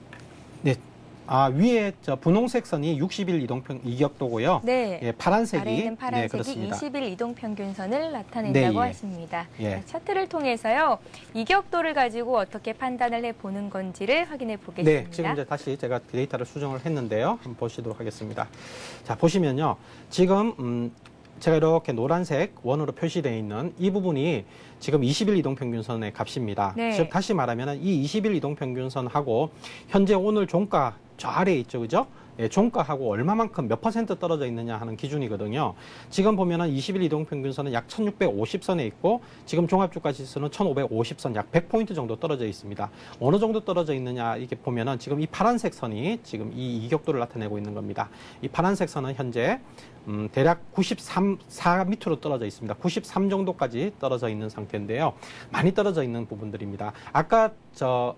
네. 아, 위에 저 분홍색 선이 육십 일 이동평 이격도고요. 네. 예, 파란색이 아래 있는 네, 파란색이 그렇습니다. 이십 일 이동평균선을 나타낸다고 네, 예. 하십니다. 예. 자, 차트를 통해서요. 이격도를 가지고 어떻게 판단을 해보는 건지를 확인해 보겠습니다. 네, 지금 이제 다시 제가 데이터를 수정을 했는데요. 한번 보시도록 하겠습니다. 자, 보시면요. 지금 음, 제가 이렇게 노란색 원으로 표시되어 있는 이 부분이 지금 이십 일 이동평균선의 값입니다. 네. 즉 다시 말하면 이 이십 일 이동평균선하고 현재 오늘 종가 저 아래에 있죠, 그죠? 예, 종가하고 얼마만큼 몇 퍼센트 떨어져 있느냐 하는 기준이거든요. 지금 보면은 이십 일 이동평균선은 약 천육백오십 선에 있고 지금 종합주가지수는 천오백오십 선, 약 백 포인트 정도 떨어져 있습니다. 어느 정도 떨어져 있느냐 이게 보면은 지금 이 파란색 선이 지금 이 이격도를 나타내고 있는 겁니다. 이 파란색 선은 현재 음, 대략 구십삼, 사 밑으로 떨어져 있습니다. 구십삼 정도까지 떨어져 있는 상태인데요. 많이 떨어져 있는 부분들입니다. 아까 저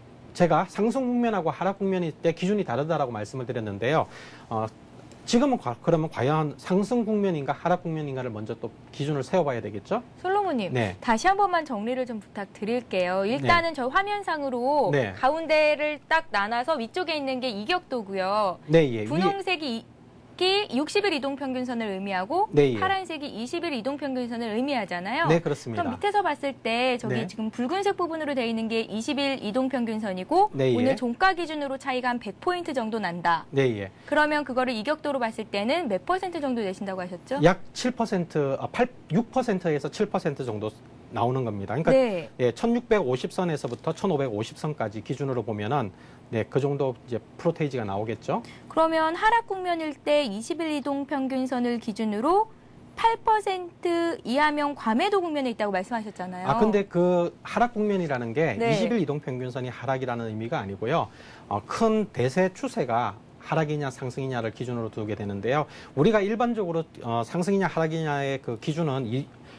제가 상승 국면하고 하락 국면일 때 기준이 다르다라고 말씀을 드렸는데요. 어, 지금은 과, 그러면 과연 상승 국면인가 하락 국면인가를 먼저 또 기준을 세워봐야 되겠죠? 솔로몬님, 네. 다시 한 번만 정리를 좀 부탁드릴게요. 일단은 저 화면상으로 네. 가운데를 딱 나눠서 위쪽에 있는 게 이격도고요. 네, 예. 분홍색이 이- 육십 일 이동평균선을 의미하고 네, 예. 파란색이 이십 일 이동평균선을 의미하잖아요. 네, 그렇습니다. 그럼 밑에서 봤을 때 저기 네. 지금 붉은색 부분으로 되어 있는 게 이십 일 이동평균선이고 네, 예. 오늘 종가 기준으로 차이가 한 백 포인트 정도 난다. 네, 예. 그러면 그거를 이격도로 봤을 때는 몇 퍼센트 정도 내신다고 하셨죠? 약 칠 퍼센트, 아, 팔, 육 퍼센트에서 칠 퍼센트 정도 나오는 겁니다. 그러니까 네. 예, 천육백오십 선에서부터 천오백오십 선까지 기준으로 보면은 네, 그 정도 이제 프로테이지가 나오겠죠. 그러면 하락 국면일 때 이십 일 이동평균선을 기준으로 팔 퍼센트 이하면 과매도 국면에 있다고 말씀하셨잖아요. 아, 근데 그 하락 국면이라는 게 네. 이십 일 이동평균선이 하락이라는 의미가 아니고요. 어, 큰 대세 추세가 하락이냐 상승이냐를 기준으로 두게 되는데요. 우리가 일반적으로 어, 상승이냐 하락이냐의 그 기준은 이,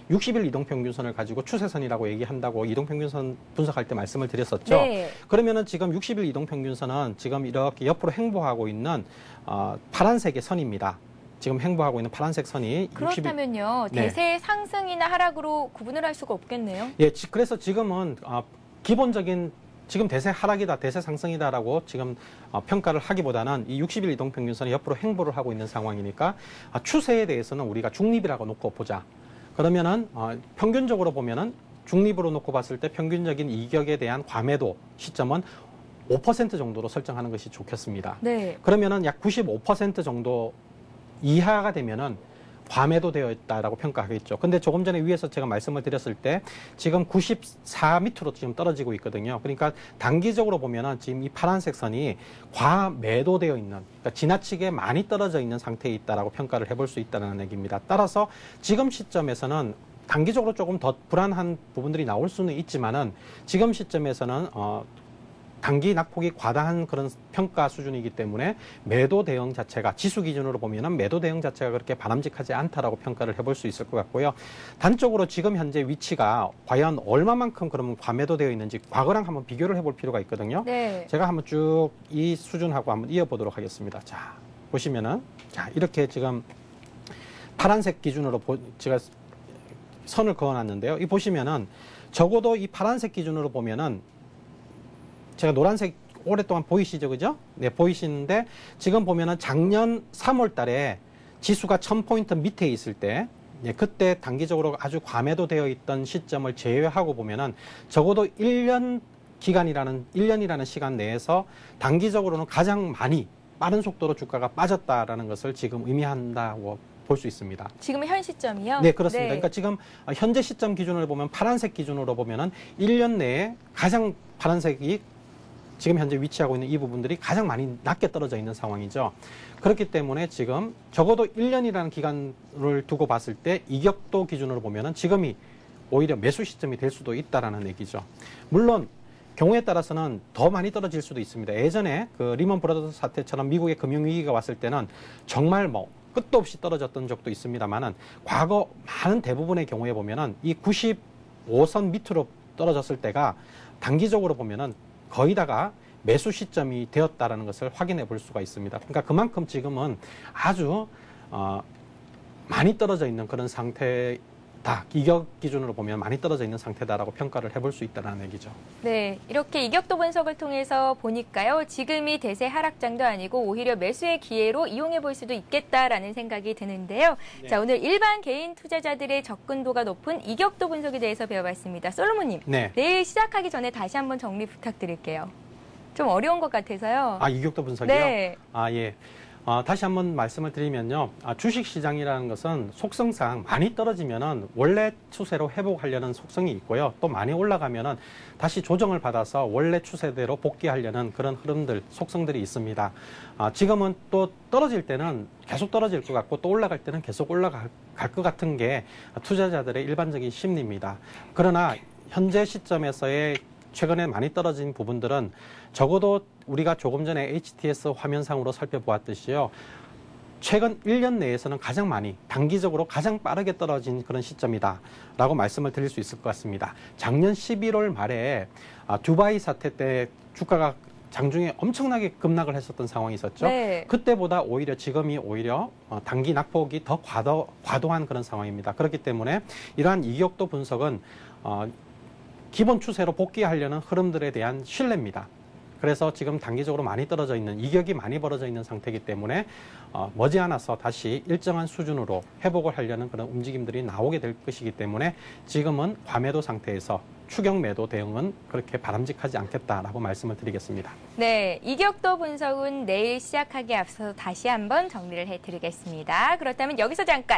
육십 일 이동평균선을 가지고 추세선이라고 얘기한다고 이동평균선 분석할 때 말씀을 드렸었죠. 네. 그러면은 지금 육십 일 이동평균선은 지금 이렇게 옆으로 행보하고 있는 어, 파란색의 선입니다. 지금 행보하고 있는 파란색 선이 그렇다면요. 네. 대세 상승이나 하락으로 구분을 할 수가 없겠네요. 예, 지, 그래서 지금은 어, 기본적인 지금 대세 하락이다, 대세 상승이다라고 지금 어, 평가를 하기보다는 이 육십 일 이동평균선이 옆으로 행보를 하고 있는 상황이니까 아, 추세에 대해서는 우리가 중립이라고 놓고 보자. 그러면은 어, 평균적으로 보면은 중립으로 놓고 봤을 때 평균적인 이격에 대한 과매도 시점은 오 퍼센트 정도로 설정하는 것이 좋겠습니다. 네. 그러면은 약 구십오 퍼센트 정도 이하가 되면은 과매도 되어 있다라고 평가하겠죠. 근데 조금 전에 위에서 제가 말씀을 드렸을 때 지금 구십사 밑으로 지금 떨어지고 있거든요. 그러니까 단기적으로 보면은 지금 이 파란색 선이 과매도 되어 있는, 그러니까 지나치게 많이 떨어져 있는 상태에 있다라고 평가를 해볼 수 있다는 얘기입니다. 따라서 지금 시점에서는 단기적으로 조금 더 불안한 부분들이 나올 수는 있지만은 지금 시점에서는 어, 단기 낙폭이 과다한 그런 평가 수준이기 때문에 매도 대응 자체가 지수 기준으로 보면은 매도 대응 자체가 그렇게 바람직하지 않다라고 평가를 해볼 수 있을 것 같고요. 단적으로 지금 현재 위치가 과연 얼마만큼 그러면 과매도 되어 있는지 과거랑 한번 비교를 해볼 필요가 있거든요. 네. 제가 한번 쭉 이 수준하고 한번 이어보도록 하겠습니다. 자, 보시면은 자 이렇게 지금 파란색 기준으로 보, 제가 선을 그어놨는데요. 이 보시면은 적어도 이 파란색 기준으로 보면은 제가 노란색 오랫동안 보이시죠, 그죠? 네, 보이시는데 지금 보면은 작년 삼월 달에 지수가 천 포인트 밑에 있을 때, 예, 그때 단기적으로 아주 과매도 되어 있던 시점을 제외하고 보면은 적어도 일 년 기간이라는, 일 년이라는 시간 내에서 단기적으로는 가장 많이 빠른 속도로 주가가 빠졌다라는 것을 지금 의미한다고 볼 수 있습니다. 지금 현 시점이요? 네, 그렇습니다. 네. 그러니까 지금 현재 시점 기준으로 보면 파란색 기준으로 보면은 일 년 내에 가장 파란색이 지금 현재 위치하고 있는 이 부분들이 가장 많이 낮게 떨어져 있는 상황이죠. 그렇기 때문에 지금 적어도 일 년이라는 기간을 두고 봤을 때 이격도 기준으로 보면은 지금이 오히려 매수 시점이 될 수도 있다라는 얘기죠. 물론 경우에 따라서는 더 많이 떨어질 수도 있습니다. 예전에 그 리먼 브라더스 사태처럼 미국의 금융위기가 왔을 때는 정말 뭐 끝도 없이 떨어졌던 적도 있습니다만은 과거 많은 대부분의 경우에 보면은 이 구십오 선 밑으로 떨어졌을 때가 단기적으로 보면은 거의 다가 매수 시점이 되었다라는 것을 확인해 볼 수가 있습니다. 그러니까 그만큼 지금은 아주 어, 많이 떨어져 있는 그런 상태다. 이격 기준으로 보면 많이 떨어져 있는 상태다라고 평가를 해볼 수 있다는 얘기죠. 네, 이렇게 이격도 분석을 통해서 보니까요. 지금이 대세 하락장도 아니고 오히려 매수의 기회로 이용해 볼 수도 있겠다라는 생각이 드는데요. 네. 자, 오늘 일반 개인 투자자들의 접근도가 높은 이격도 분석에 대해서 배워봤습니다. 솔로몬님, 네. 내일 시작하기 전에 다시 한번 정리 부탁드릴게요. 좀 어려운 것 같아서요. 아, 이격도 분석이요? 네. 아, 예. 어, 다시 한번 말씀을 드리면요. 아, 주식시장이라는 것은 속성상 많이 떨어지면은 원래 추세로 회복하려는 속성이 있고요. 또 많이 올라가면은 다시 조정을 받아서 원래 추세대로 복귀하려는 그런 흐름들, 속성들이 있습니다. 아, 지금은 또 떨어질 때는 계속 떨어질 것 같고 또 올라갈 때는 계속 올라갈 것 같은 게 투자자들의 일반적인 심리입니다. 그러나 현재 시점에서의 최근에 많이 떨어진 부분들은 적어도 우리가 조금 전에 에이치티에스 화면상으로 살펴보았듯이요. 최근 일 년 내에서는 가장 많이, 단기적으로 가장 빠르게 떨어진 그런 시점이다 라고 말씀을 드릴 수 있을 것 같습니다. 작년 십일월 말에 두바이 사태 때 주가가 장중에 엄청나게 급락을 했었던 상황이 있었죠. 네. 그때보다 오히려 지금이 오히려 단기 낙폭이 더 과도, 과도한 그런 상황입니다. 그렇기 때문에 이러한 이격도 분석은 어, 기본 추세로 복귀하려는 흐름들에 대한 신뢰입니다. 그래서 지금 단기적으로 많이 떨어져 있는, 이격이 많이 벌어져 있는 상태이기 때문에 어, 머지않아서 다시 일정한 수준으로 회복을 하려는 그런 움직임들이 나오게 될 것이기 때문에 지금은 과매도 상태에서 추격 매도 대응은 그렇게 바람직하지 않겠다라고 말씀을 드리겠습니다. 네, 이격도 분석은 내일 시작하기에 앞서서 다시 한번 정리를 해드리겠습니다. 그렇다면 여기서 잠깐!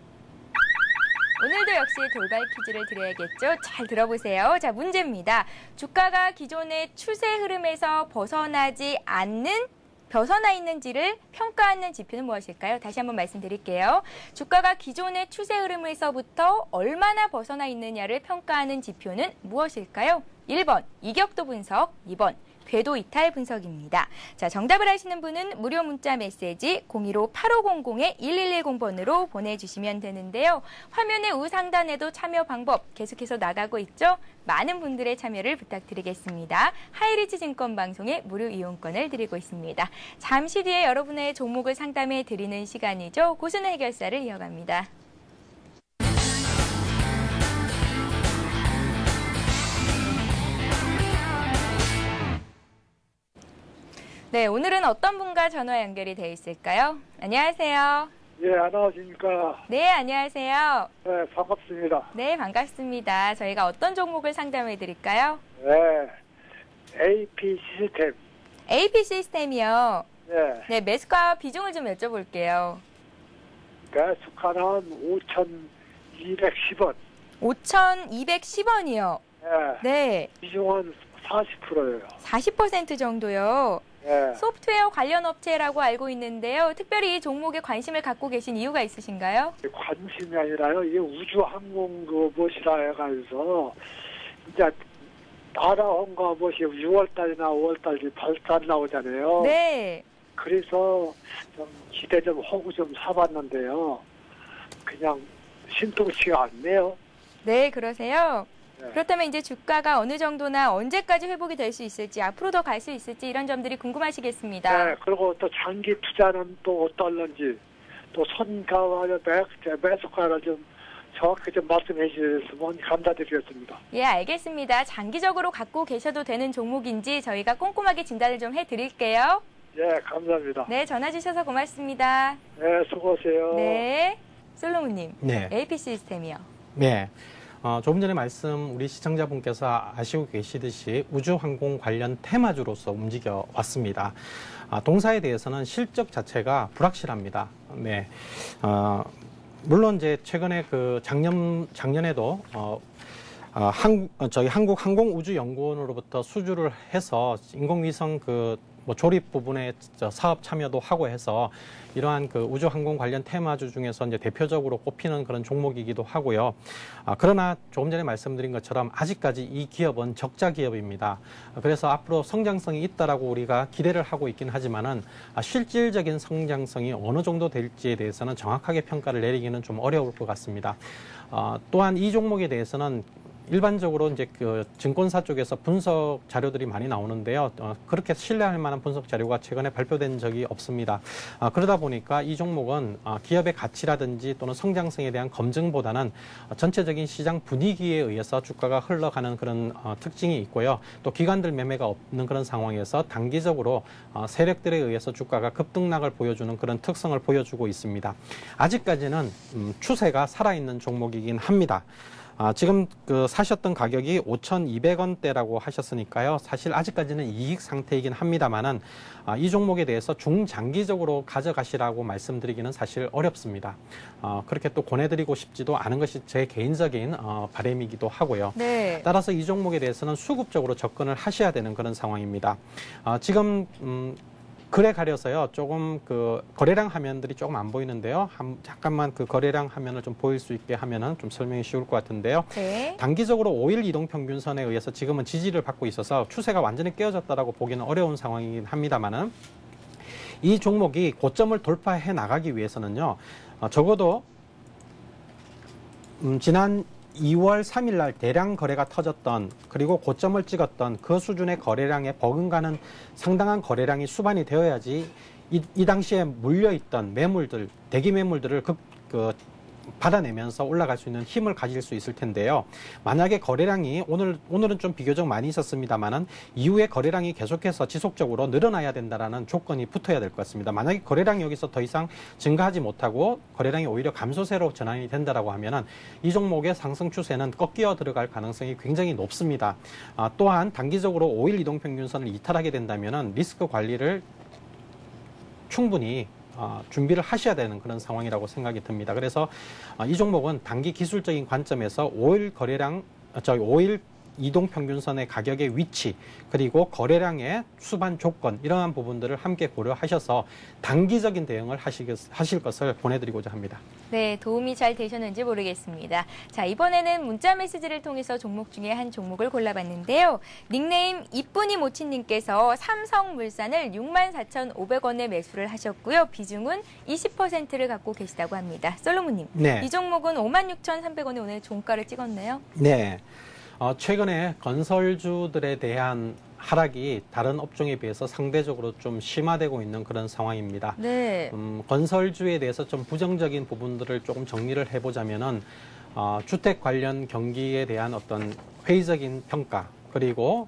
오늘도 역시 돌발 퀴즈를 드려야겠죠? 잘 들어보세요. 자, 문제입니다. 주가가 기존의 추세 흐름에서 벗어나지 않는, 벗어나 있는지를 평가하는 지표는 무엇일까요? 다시 한번 말씀드릴게요. 주가가 기존의 추세 흐름에서부터 얼마나 벗어나 있느냐를 평가하는 지표는 무엇일까요? 일 번 이격도 분석, 이 번 궤도 이탈 분석입니다. 자, 정답을 아시는 분은 무료 문자 메시지 공일오 팔오공공 일일일공 번으로 보내주시면 되는데요. 화면의 우상단에도 참여 방법 계속해서 나가고 있죠. 많은 분들의 참여를 부탁드리겠습니다. 하이리치 증권방송의 무료 이용권을 드리고 있습니다. 잠시 뒤에 여러분의 종목을 상담해 드리는 시간이죠. 고순 해결사를 이어갑니다. 네, 오늘은 어떤 분과 전화 연결이 되어 있을까요? 안녕하세요. 예, 안녕하십니까. 네, 안녕하세요. 네, 반갑습니다. 네, 반갑습니다. 저희가 어떤 종목을 상담해 드릴까요? 네, 에이피 시스템. 에이피 시스템이요. 네, 네, 매수가 비중을 좀 여쭤볼게요. 매수가는 오천이백십 원. 오천이백십 원이요. 네, 네, 비중은 사십 퍼센트예요. 사십 퍼센트 정도요. 네, 소프트웨어 관련 업체라고 알고 있는데요. 특별히 이 종목에 관심을 갖고 계신 이유가 있으신가요? 관심이 아니라요. 이게 우주항공 그 무엇이라 해가지고 이제 나라항공 무엇이 유월 달이나 오월 달에 발달 나오잖아요. 네. 그래서 좀 기대 좀 하고 좀 사봤는데요. 그냥 신통치가 않네요. 네, 그러세요. 네. 그렇다면 이제 주가가 어느 정도나 언제까지 회복이 될 수 있을지, 앞으로 더 갈 수 있을지 이런 점들이 궁금하시겠습니다. 네, 그리고 또 장기 투자는 또 어떨런지, 또 선가와 매, 매수가를 좀 정확히 좀 말씀해 주셨으면 감사드리겠습니다. 예, 알겠습니다. 장기적으로 갖고 계셔도 되는 종목인지 저희가 꼼꼼하게 진단을 좀 해드릴게요. 예, 감사합니다. 네, 전화 주셔서 고맙습니다. 네, 수고하세요. 네, 솔로몬님. 네. 에이피 시스템이요. 네. 어, 조금 전에 말씀 우리 시청자분께서 아시고 계시듯이 우주항공 관련 테마주로서 움직여 왔습니다. 아, 동사에 대해서는 실적 자체가 불확실합니다. 네. 어, 물론 이제 최근에 그 작년 작년에도 어, 어, 한, 저희 한국항공우주연구원으로부터 수주를 해서 인공위성 그 뭐 조립 부분에 사업 참여도 하고 해서 이러한 그 우주항공 관련 테마주 중에서 이제 대표적으로 꼽히는 그런 종목이기도 하고요. 아, 그러나 조금 전에 말씀드린 것처럼 아직까지 이 기업은 적자 기업입니다. 그래서 앞으로 성장성이 있다라고 우리가 기대를 하고 있긴 하지만은 아, 실질적인 성장성이 어느 정도 될지에 대해서는 정확하게 평가를 내리기는 좀 어려울 것 같습니다. 아, 또한 이 종목에 대해서는 일반적으로 이제 그 증권사 쪽에서 분석 자료들이 많이 나오는데요. 어, 그렇게 신뢰할 만한 분석 자료가 최근에 발표된 적이 없습니다. 아, 그러다 보니까 이 종목은 아, 기업의 가치라든지 또는 성장성에 대한 검증보다는 어, 전체적인 시장 분위기에 의해서 주가가 흘러가는 그런 어, 특징이 있고요. 또 기관들 매매가 없는 그런 상황에서 단기적으로 어, 세력들에 의해서 주가가 급등락을 보여주는 그런 특성을 보여주고 있습니다. 아직까지는 음, 추세가 살아있는 종목이긴 합니다. 아, 지금 그 사셨던 가격이 오천이백 원대라고 하셨으니까요. 사실 아직까지는 이익 상태이긴 합니다만은 아, 이 종목에 대해서 중장기적으로 가져가시라고 말씀드리기는 사실 어렵습니다. 어, 그렇게 또 권해드리고 싶지도 않은 것이 제 개인적인 어, 바람이기도 하고요. 네. 따라서 이 종목에 대해서는 수급적으로 접근을 하셔야 되는 그런 상황입니다. 아, 지금 음, 글에 가려서요, 조금 그 거래량 화면들이 조금 안 보이는데요. 한, 잠깐만 그 거래량 화면을 좀 보일 수 있게 하면은 좀 설명이 쉬울 것 같은데요. 네. 단기적으로 오 일 이동평균선에 의해서 지금은 지지를 받고 있어서 추세가 완전히 깨어졌다라고 보기는 어려운 상황이긴 합니다만은 이 종목이 고점을 돌파해 나가기 위해서는요, 어, 적어도 음, 지난 이월 삼일 날 대량 거래가 터졌던 그리고 고점을 찍었던 그 수준의 거래량에 버금가는 상당한 거래량이 수반이 되어야지 이, 이 당시에 물려있던 매물들, 대기 매물들을 그, 그 받아내면서 올라갈 수 있는 힘을 가질 수 있을 텐데요. 만약에 거래량이 오늘, 오늘은 좀 비교적 많이 있었습니다만은 이후에 거래량이 계속해서 지속적으로 늘어나야 된다라는 조건이 붙어야 될 것 같습니다. 만약에 거래량이 여기서 더 이상 증가하지 못하고 거래량이 오히려 감소세로 전환이 된다라고 하면은 이 종목의 상승 추세는 꺾여 들어갈 가능성이 굉장히 높습니다. 아, 또한 단기적으로 오 일 이동평균선을 이탈하게 된다면은 리스크 관리를 충분히 어, 준비를 하셔야 되는 그런 상황이라고 생각이 듭니다. 그래서 어, 이 종목은 단기 기술적인 관점에서 오 일 거래량, 저희 오 일 이동평균선의 가격의 위치 그리고 거래량의 수반 조건 이러한 부분들을 함께 고려하셔서 단기적인 대응을 하시겠, 하실 것을 보내드리고자 합니다. 네, 도움이 잘 되셨는지 모르겠습니다. 자, 이번에는 문자 메시지를 통해서 종목 중에 한 종목을 골라봤는데요. 닉네임 이쁜이 모친님께서 삼성물산을 육만 사천오백 원에 매수를 하셨고요. 비중은 이십 퍼센트를 갖고 계시다고 합니다. 솔로몬님, 네. 이 종목은 오만 육천삼백 원에 오늘 종가를 찍었네요. 네, 어, 최근에 건설주들에 대한 하락이 다른 업종에 비해서 상대적으로 좀 심화되고 있는 그런 상황입니다. 네. 음, 건설주에 대해서 좀 부정적인 부분들을 조금 정리를 해보자면은 어, 주택 관련 경기에 대한 어떤 회의적인 평가 그리고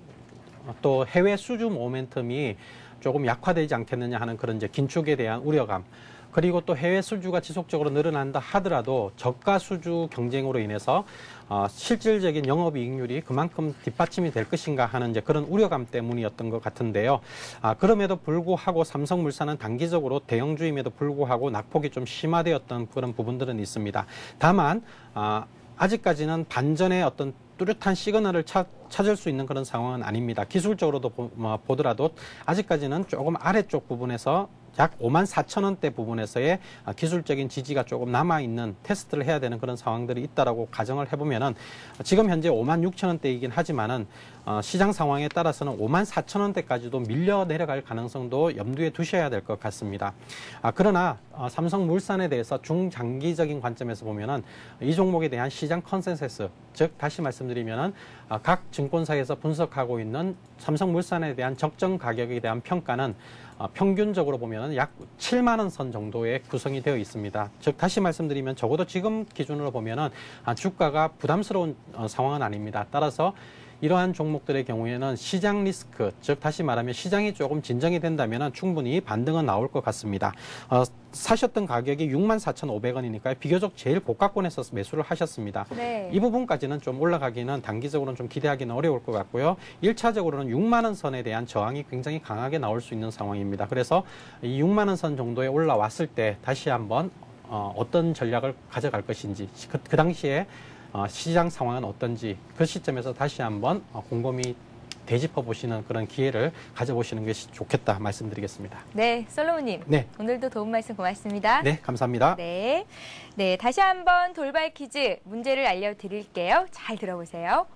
또 해외 수주 모멘텀이 조금 약화되지 않겠느냐 하는 그런 이제 긴축에 대한 우려감. 그리고 또 해외 수주가 지속적으로 늘어난다 하더라도 저가 수주 경쟁으로 인해서 어, 실질적인 영업이익률이 그만큼 뒷받침이 될 것인가 하는 이제 그런 우려감 때문이었던 것 같은데요. 아, 그럼에도 불구하고 삼성물산은 단기적으로 대형주임에도 불구하고 낙폭이 좀 심화되었던 그런 부분들은 있습니다. 다만 아, 아직까지는 반전의 어떤 뚜렷한 시그널을 차, 찾을 수 있는 그런 상황은 아닙니다. 기술적으로도 보, 뭐, 보더라도 아직까지는 조금 아래쪽 부분에서 약 오만 사천 원대 부분에서의 기술적인 지지가 조금 남아있는 테스트를 해야 되는 그런 상황들이 있다라고 가정을 해보면은 지금 현재 오만 육천 원대이긴 하지만은 어, 시장 상황에 따라서는 오만 사천 원대까지도 밀려 내려갈 가능성도 염두에 두셔야 될 것 같습니다. 아, 그러나 어, 삼성물산에 대해서 중장기적인 관점에서 보면은 이 종목에 대한 시장 컨센서스, 즉 다시 말씀드리면은 어, 각 증권사에서 분석하고 있는 삼성물산에 대한 적정 가격에 대한 평가는 어, 평균적으로 보면 약 칠만 원 선 정도의 구성이 되어 있습니다. 즉 다시 말씀드리면 적어도 지금 기준으로 보면은 아, 주가가 부담스러운 어, 상황은 아닙니다. 따라서 이러한 종목들의 경우에는 시장 리스크, 즉 다시 말하면 시장이 조금 진정이 된다면 충분히 반등은 나올 것 같습니다. 어, 사셨던 가격이 육만 사천오백 원이니까 비교적 제일 고가권에서 매수를 하셨습니다. 네. 이 부분까지는 좀 올라가기는 단기적으로는 좀 기대하기는 어려울 것 같고요. 일 차적으로는 육만 원 선에 대한 저항이 굉장히 강하게 나올 수 있는 상황입니다. 그래서 이 육만 원 선 정도에 올라왔을 때 다시 한번 어, 어떤 전략을 가져갈 것인지 그, 그 당시에 어, 시장 상황은 어떤지 그 시점에서 다시 한번 어, 곰곰이 되짚어 보시는 그런 기회를 가져보시는 것이 좋겠다 말씀드리겠습니다. 네, 솔로몬님. 네. 오늘도 도움 말씀 고맙습니다. 네, 감사합니다. 네. 네, 다시 한번 돌발 퀴즈 문제를 알려드릴게요. 잘 들어보세요.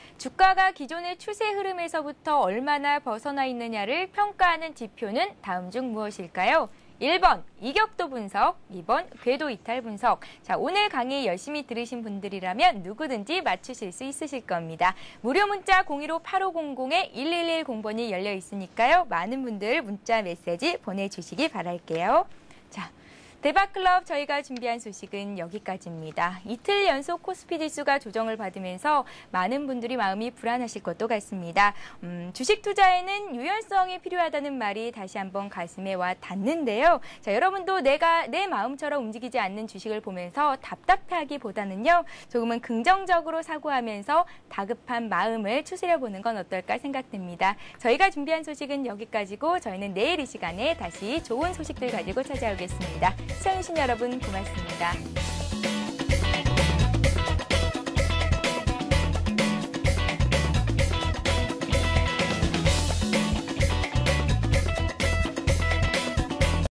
주가가 기존의 추세 흐름에서부터 얼마나 벗어나 있느냐를 평가하는 지표는 다음 중 무엇일까요? 일 번 이격도 분석, 이 번 궤도 이탈 분석. 자, 오늘 강의 열심히 들으신 분들이라면 누구든지 맞추실 수 있으실 겁니다. 무료 문자 공일오 팔오공공 일일일공 번이 열려 있으니까요. 많은 분들 문자 메시지 보내주시기 바랄게요. 자, 대박클럽 저희가 준비한 소식은 여기까지입니다. 이틀 연속 코스피 지수가 조정을 받으면서 많은 분들이 마음이 불안하실 것도 같습니다. 음, 주식 투자에는 유연성이 필요하다는 말이 다시 한번 가슴에 와 닿는데요. 자, 여러분도 내가 내 마음처럼 움직이지 않는 주식을 보면서 답답해하기보다는요. 조금은 긍정적으로 사고하면서 다급한 마음을 추스려보는 건 어떨까 생각됩니다. 저희가 준비한 소식은 여기까지고 저희는 내일 이 시간에 다시 좋은 소식들 가지고 찾아오겠습니다. 시청해주신 여러분 고맙습니다.